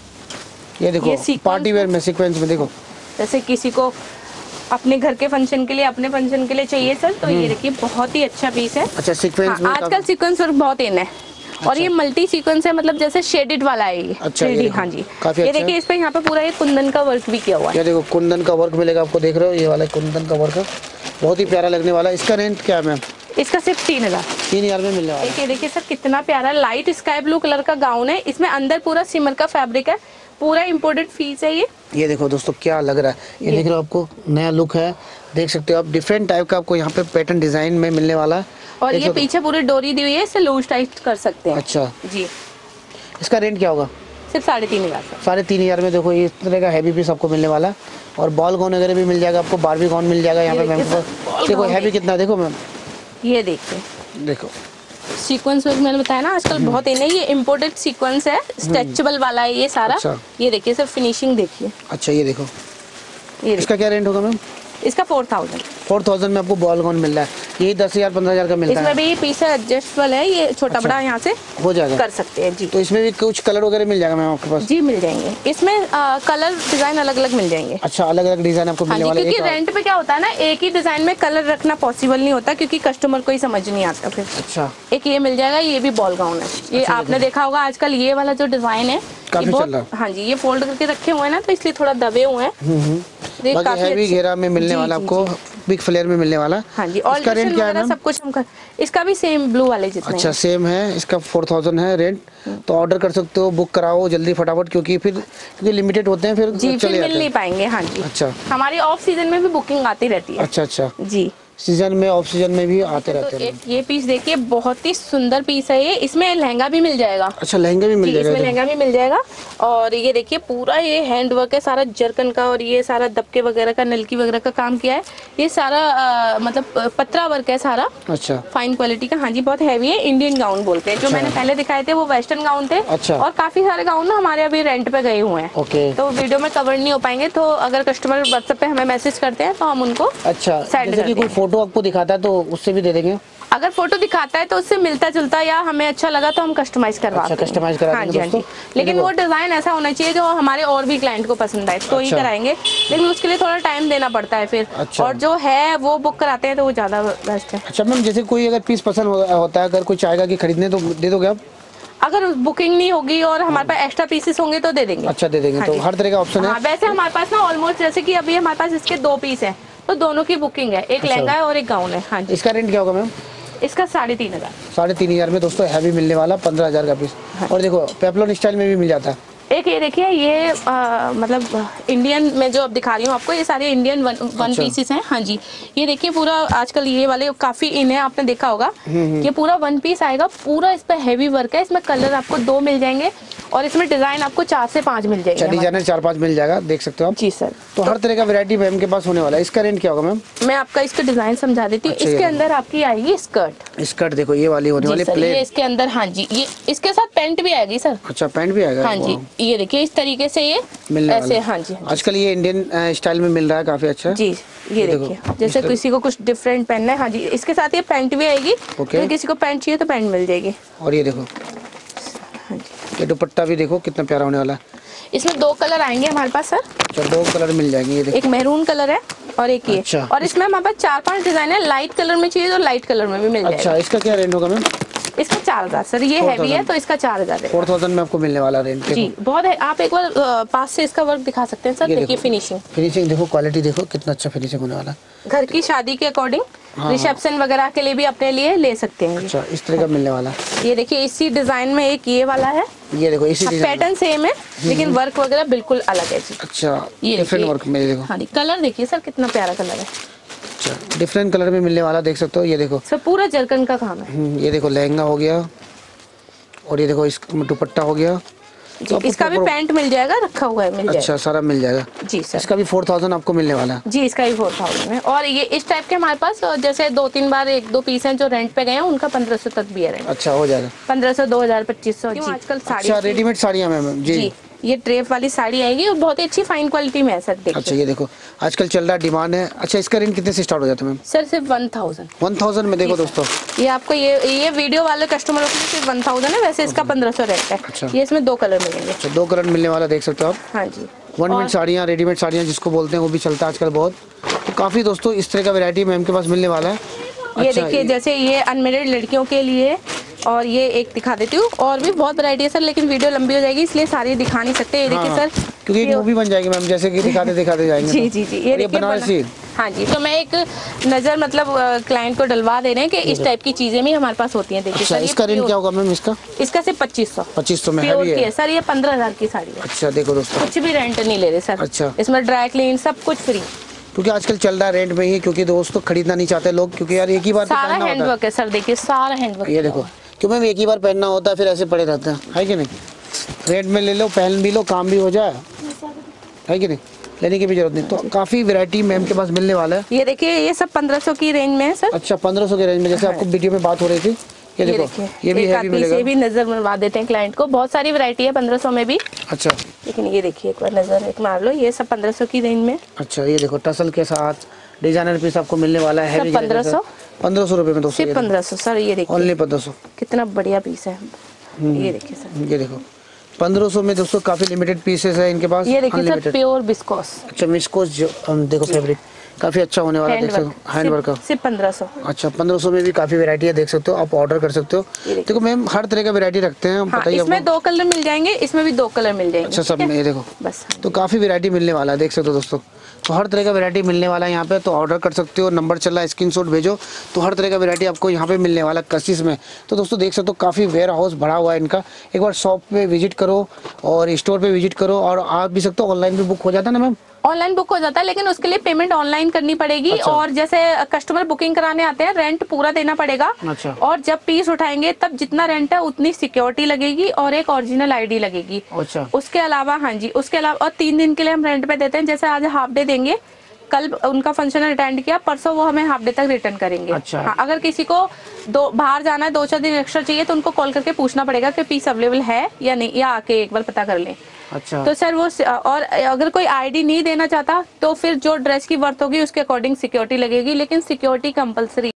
ये देखो पार्टी वेयर में सीक्वेंस में देखो, जैसे किसी को अपने घर के फंक्शन के लिए, अपने फंक्शन के लिए चाहिए सर, तो ये देखिए बहुत ही अच्छा पीस है। अच्छा सीक्वेंस में आजकल सीक्वेंस वर्क बहुत इन है। और ये मल्टी सीक्वेंस है, मतलब जैसे शेडेड वाला है ये। अच्छा, 3D, हाँ जी। ये देखिए इस पे यहाँ पे पूरा ये कुंदन का वर्क भी किया हुआ है। ये देखो कुंदन का वर्क मिलेगा आपको, देख रहे हो ये वाला कुंदन का वर्क है, बहुत ही प्यारा लगने वाला है। इसका रेंट क्या है मैम? इसका सिर्फ 3000 में मिलने वाला है। देखिए सर कितना प्यारा लाइट स्काई ब्लू कलर का गाउन है, इसमें अंदर पूरा सिमर का फैब्रिक है, पूरा इम्पोर्टेड पीस है ये। ये देखो दोस्तों क्या लग रहा है, ये देख रहे हो आपको नया लुक है, देख सकते हो आप डिफरेंट टाइप का आपको यहाँ पे पैटर्न डिजाइन में मिलने वाला है। और ये पीछे पूरी डोरी दी हुई है, इसे लूज टाइट कर सकते हैं। अच्छा जी, इसका रेंट क्या होगा? सिर्फ 3500। 3500 में देखो इस तरह का हैवी पीस आपको मिलने वाला है। और बॉल गाउन वगैरह भी मिल जाएगा आपको, बारबी गाउन मिल जाएगा यहाँ पे मैम को। देखो हैवी कितना देखो मैम, ये देखिए देखो सीक्वेंस वर्क मैंने बताया ना आजकल बहुत इन है, ये इम्पोर्टेड सीक्वेंस है, स्ट्रेचेबल वाला है ये सारा। अच्छा। ये देखिए सर फिनिशिंग देखिए। अच्छा ये देखो, ये इसका क्या रेंट होगा मैम? इसका 4000 में आपको बॉल गाउन मिल रहा है, यही 10,000 15,000 का मिलता है। इसमें भी पीस एडजस्टेबल है, ये छोटा बड़ा यहाँ से हो जाएगा, कर सकते हैं जी। तो इसमें भी कुछ कलर वगैरह मिल जाएगा मैम आपके पास? जी मिल जाएंगे, इसमें कलर डिजाइन अलग अलग मिल जाएंगे। अच्छा अलग अलग डिजाइन आपको मिलने वाला है। क्योंकि रेंट पे क्या होता है ना, एक ही डिजाइन में कलर रखना पॉसिबल नहीं होता, क्योंकि कस्टमर को ही समझ नहीं आता फिर। अच्छा एक ये मिल जाएगा, ये भी बॉल गाउन है, ये आपने देखा होगा आजकल ये वाला जो डिजाइन है काफी चल रहा है। हाँ जी, ये फोल्ड करके रखे हुए हैं ना, तो इसलिए थोड़ा दबे हुए हैं। बाकी हैवी घेरा में मिलने वाला आपको, बिग फ्लेयर में मिलने वाला। हाँ जी, और इसका रेंट क्या है मैम? सब कुछ हम इसका भी सेम ब्लू वाले जितना। अच्छा सेम है, इसका 4000 है रेंट, तो ऑर्डर कर सकते हो, बुक कराओ जल्दी फटाफट, क्योंकि लिमिटेड होते हैं फिर जी, फिर मिल नहीं पाएंगे। हाँ जी, अच्छा हमारी ऑफ सीजन में भी बुकिंग आती रहती है। अच्छा जी, सीजन में ऑफ सीजन में भी आते रहते हैं। ये पीस देखिए बहुत ही सुंदर पीस है ये, इसमें लहंगा भी मिल जाएगा। अच्छा लहंगा भी मिल जाएगा, इसमें लहंगा भी मिल जाएगा। और ये देखिए पूरा ये हैंड वर्क है सारा, जरकन का, और ये सारा दबके वगैरह का, नलकी वगैरह का काम किया है। ये सारा मतलब पत्रा वर्क है सारा। अच्छा फाइन क्वालिटी का। हाँ जी, बहुत हैवी है, इंडियन गाउन बोलते हैं। जो मैंने पहले दिखाए थे वो वेस्टर्न गाउन थे। अच्छा। और काफी सारे गाउन ना हमारे अभी रेंट पे गए हुए हैं। ओके, तो वीडियो में कवर नहीं हो पाएंगे, तो अगर कस्टमर व्हाट्सएप पे हमें मैसेज करते हैं तो हम उनको अच्छा जैसे कि कोई फोटो आपको दिखाता है तो उससे भी दे देंगे? अगर फोटो दिखाता है तो उससे मिलता जुलता या हमें अच्छा लगा तो हम कस्टमाइज करवा देंगे। कस्टमाइज करा देंगे दोस्तों। लेकिन वो डिजाइन ऐसा होना चाहिए जो हमारे और भी क्लाइंट को पसंद आए तो ही कराएंगे, लेकिन उसके लिए थोड़ा टाइम देना पड़ता है फिर। अच्छा। और जो है वो बुक कराते हैं तो वो ज्यादा बेस्ट है। अच्छा मैम, जैसे कोई अगर पीस पसंद होता है, अगर कोई चाहेगा कि खरीदने, तो दे दोगे आप? अगर बुकिंग नहीं होगी और हमारे पास एक्स्ट्रा पीसेस होंगे तो दे देंगे। अच्छा दे देंगे, तो हर तरह का ऑप्शन है। वैसे हमारे पास ना ऑलमोस्ट, जैसे कि अभी हमारे पास इसके 2 पीस है, तो दोनों की बुकिंग है, एक लहंगा है और एक गाउन है। हाँ जी, इसका रेंट क्या होगा मैम? इसका 3500। 3500 में दोस्तों हैवी मिलने वाला 15,000 का पीस। और देखो पेप्लॉन स्टाइल में भी मिल जाता है। एक ये देखिए, ये मतलब इंडियन में जो अब दिखा रही हूँ आपको, ये सारे इंडियन वन पीसेस हैं। हाँ जी, ये देखिए पूरा आजकल ये वाले काफी इन है, आपने देखा होगा। ये पूरा वन पीस आएगा, पूरा इस पे हैवी वर्क है। इसमें कलर आपको 2 मिल जाएंगे और इसमें डिजाइन आपको 4 से 5 मिल जाएंगे। डिजाइनर 4-5 मिल जाएगा, देख सकते हो आप। जी सर। तो हर तरह का वैरायटी मैम के पास होने वाला है। इसका रेंट क्या होगा मैम? मैं आपका इसका डिजाइन समझा देती हूँ। अच्छा, इसके अंदर आपकी आएगी स्कर्ट देखो ये वाली होने वाली प्लेन। ये इसके अंदर, हाँ जी, ये इसके साथ पैंट भी आएगी सर। अच्छा, पैंट भी आएगा। हाँ जी, ये देखिए इस तरीके से ये मिलने ऐसे। वाला। हाँ जी, आजकल ये इंडियन स्टाइल में मिल रहा है, काफी अच्छा। जी ये देखिए, जैसे किसी को कुछ डिफरेंट पहनना है। हाँ जी, इसके साथ ये पैंट भी आएगी। ओके। किसी को पैंट चाहिए तो पैंट मिल जाएगी। और ये देखो, हाँ जी, ये दुपट्टा भी देखो कितना प्यारा होने वाला है। इसमें 2 कलर आएंगे हमारे पास सर। अच्छा, 2 कलर मिल जाएंगे। ये देखो, एक मैरून कलर है और एक ये। अच्छा। और इसमें हमारे पास 4-5 डिजाइन है। लाइट कलर में चाहिए तो लाइट कलर में भी मिल जाएगा। अच्छा, इसका क्या रेंट होगा मैम? इसका 4000 सर। ये हैवी है तो इसका 4000 है। 4000 में आपको मिलने वाला रेंट। जी बहुत है। आप एक बार पास से इसका वर्क दिखा सकते हैं सर। देखिए फिनिशिंग देखो, क्वालिटी देखो कितना अच्छा फिनिशिंग होने वाला है। घर की शादी के अकॉर्डिंग, रिसेप्शन वगैरह के लिए भी अपने लिए ले सकते हैं। अच्छा, इस तरह का मिलने वाला है। ये देखिए इसी डिजाइन में एक ये वाला है। ये देखो इसी डिजाइन पैटर्न सेम है लेकिन वर्क वगैरह बिल्कुल अलग है जी। अच्छा, ये डिफरेंट वर्क में देखो। हाँ जी, कलर देखिए सर कितना प्यारा कलर है। अच्छा, डिफरेंट कलर में मिलने वाला, देख सकते हो। ये देखो सर पूरा जरकन का काम है। ये देखो लहंगा हो गया और ये देखो इसका दुपट्टा हो गया। जी, इसका भी पैंट मिल जाएगा, रखा हुआ है, मिल जाएगा। अच्छा, सारा मिल जाएगा जी सर। इसका भी 4000 आपको मिलने वाला है। जी, इसका भी 4000 है। और ये इस टाइप के हमारे पास जैसे 2-3 बार 1-2 पीस हैं जो रेंट पे गए हैं, उनका 1500 तक भी है रेंट। अच्छा, हो जाएगा 1500, 2000, 2500। आजकल साड़ी। अच्छा, रेडीमेड साड़ियाँ मैम? जी, ये ड्रेप वाली साड़ी आएगी और बहुत ही अच्छी फाइन क्वालिटी में है सर। देखिए। अच्छा, ये देखो आजकल चल रहा डिमांड है। अच्छा, इसका रेंज कितने से स्टार्ट हो जाता है मैम? सर सिर्फ 1000। 1000 में देखो दोस्तों, ये आपको ये वीडियो वाले कस्टमरों के लिए सिर्फ 1000 है। वैसे इसका 1500 रेट है। अच्छा। ये इसमें 2 कलर मिलेंगे। अच्छा, 2 कलर मिलने वाला, देख सकते हो आप। हाँ जी, 1 मिनट साड़ियाँ, रेडीमेड साड़ियाँ जिसको बोलते हैं, वो भी चलता है आजकल बहुत। तो काफ़ी दोस्तों इस तरह का वैरायटी मैम के पास मिलने वाला है। ये अच्छा, देखिए जैसे ये अनमेरिड लड़कियों के लिए। और ये एक दिखा देती हूँ, और भी बहुत वैरायटी है सर, लेकिन वीडियो लंबी हो जाएगी इसलिए सारी दिखा नहीं सकते। ये देखिए सर, क्योंकि एक मूवी बन जाएगी मैम, जैसे कि दिखाते जाएंगे। जी जी जी, ये देखिए बनारसी। हाँ जी, तो मैं एक नज़र मतलब क्लाइंट को डलवा दे रहे हैं कि इस टाइप की चीजें भी हमारे पास होती हैं। देखिए अच्छा, सर, इसका रेंज क्या होगा मैम? इसका सिर्फ 2500। 2500 में प्योर हैवी की है है सर। ये 15000 की साड़ी है। अच्छा, देखो दोस्तों, कुछ भी रेंट नहीं ले रहे सर। अच्छा, इसमें ड्राई क्लीन सब कुछ फ्री, क्योंकि आजकल चल रहा है रेंट में ही, क्योंकि दोस्तों खरीदना नहीं चाहते लोग, क्योंकि यार एक ही बार सारा हैंडवर्क है सर। देखिए सारा हैंडवर्क। ये देखो, क्यों मैम एक ही बार पहनना होता है, फिर ऐसे पड़े रहते हैं, है कि नहीं? रेंट में ले लो, पहन भी लो, काम भी हो जाए, है कि नहीं? लेने की भी जरूरत नहीं। तो काफी वैरायटी मैम के पास मिलने वाला है। ये देखिए ये सब 1500 की रेंज में है सर। अच्छा, 1500 के रेंज में, जैसे आपको वीडियो में बात हो रही थी। ये देखो, ये भी हैवी मिलेगा। ये भी नजर मरवा देते हैं क्लाइंट को। बहुत सारी वैरायटी है 1500 में भी। अच्छा, लेकिन ये देखिए एक बार नजर एक मार लो, ये सब 1500 की रेंज में। अच्छा, ये देखो टसल के साथ डिजाइनर पीस आपको मिलने वाला है। 1500 रुपए में दोस्तों, सिर्फ 1500 सर। ये देखिए ओनली 1500, कितना बढ़िया पीस है। ये देखिए सर, ये देखो 1500 में दोस्तों काफी लिमिटेड पीसेस है इनके पास। ये देखिए सर, प्योर बिस्कोस। अच्छा, विस्कोस देखो फैब्रिक काफी अच्छा होने वाला है, देख सकते हो, हैंडवर्क का। सिर्फ 1500। अच्छा, 1500 में भी काफी वैरायटी है, देख सकते हो, आप ऑर्डर कर सकते हो। देखो मैम हर तरह का वैरायटी रखते हैं, हाँ, बताइए। इसमें 2 कलर मिल जाएंगे, इसमें भी 2 कलर मिल जाएंगे। अच्छा, सब में ये देखो बस। तो काफी वैरायटी मिलने वाला है, देख सकते हो दोस्तों। तो हर तरह का वैरायटी मिलने वाला है यहाँ पे, तो ऑर्डर कर सकते हो, नंबर चल रहा है, स्क्रीनशॉट भेजो। तो हर तरह का वैरायटी आपको यहाँ पे मिलने वाला है कशिश में। तो दोस्तों देख सकते हो काफ़ी वेयर हाउस भरा हुआ है इनका। एक बार शॉप पे विजिट करो और स्टोर पे विजिट करो, और आप भी सकते हो, ऑनलाइन भी बुक हो जाता है ना मैम? ऑनलाइन बुक हो जाता है, लेकिन उसके लिए पेमेंट ऑनलाइन करनी पड़ेगी। अच्छा। और जैसे कस्टमर बुकिंग कराने आते हैं, रेंट पूरा देना पड़ेगा। अच्छा। और जब पीस उठाएंगे तब जितना रेंट है उतनी सिक्योरिटी लगेगी और एक ओरिजिनल आईडी लगेगी। अच्छा। उसके अलावा, हाँ जी, उसके अलावा और 3 दिन के लिए हम रेंट पे देते हैं। जैसे आज हाफ डे देंगे, कल उनका फंक्शन अटेंड किया, परसों वो हमें हाफ डे तक रिटर्न करेंगे। अच्छा। हाँ, अगर किसी को बाहर जाना है, 2-4 दिन एक्स्ट्रा चाहिए, तो उनको कॉल करके पूछना पड़ेगा कि पीस अवेलेबल है या नहीं, या आके एक बार पता कर लें। अच्छा। तो सर वो, और अगर कोई आईडी नहीं देना चाहता तो फिर जो ड्रेस की वर्थ होगी उसके अकॉर्डिंग सिक्योरिटी लगेगी, लेकिन सिक्योरिटी कंपलसरी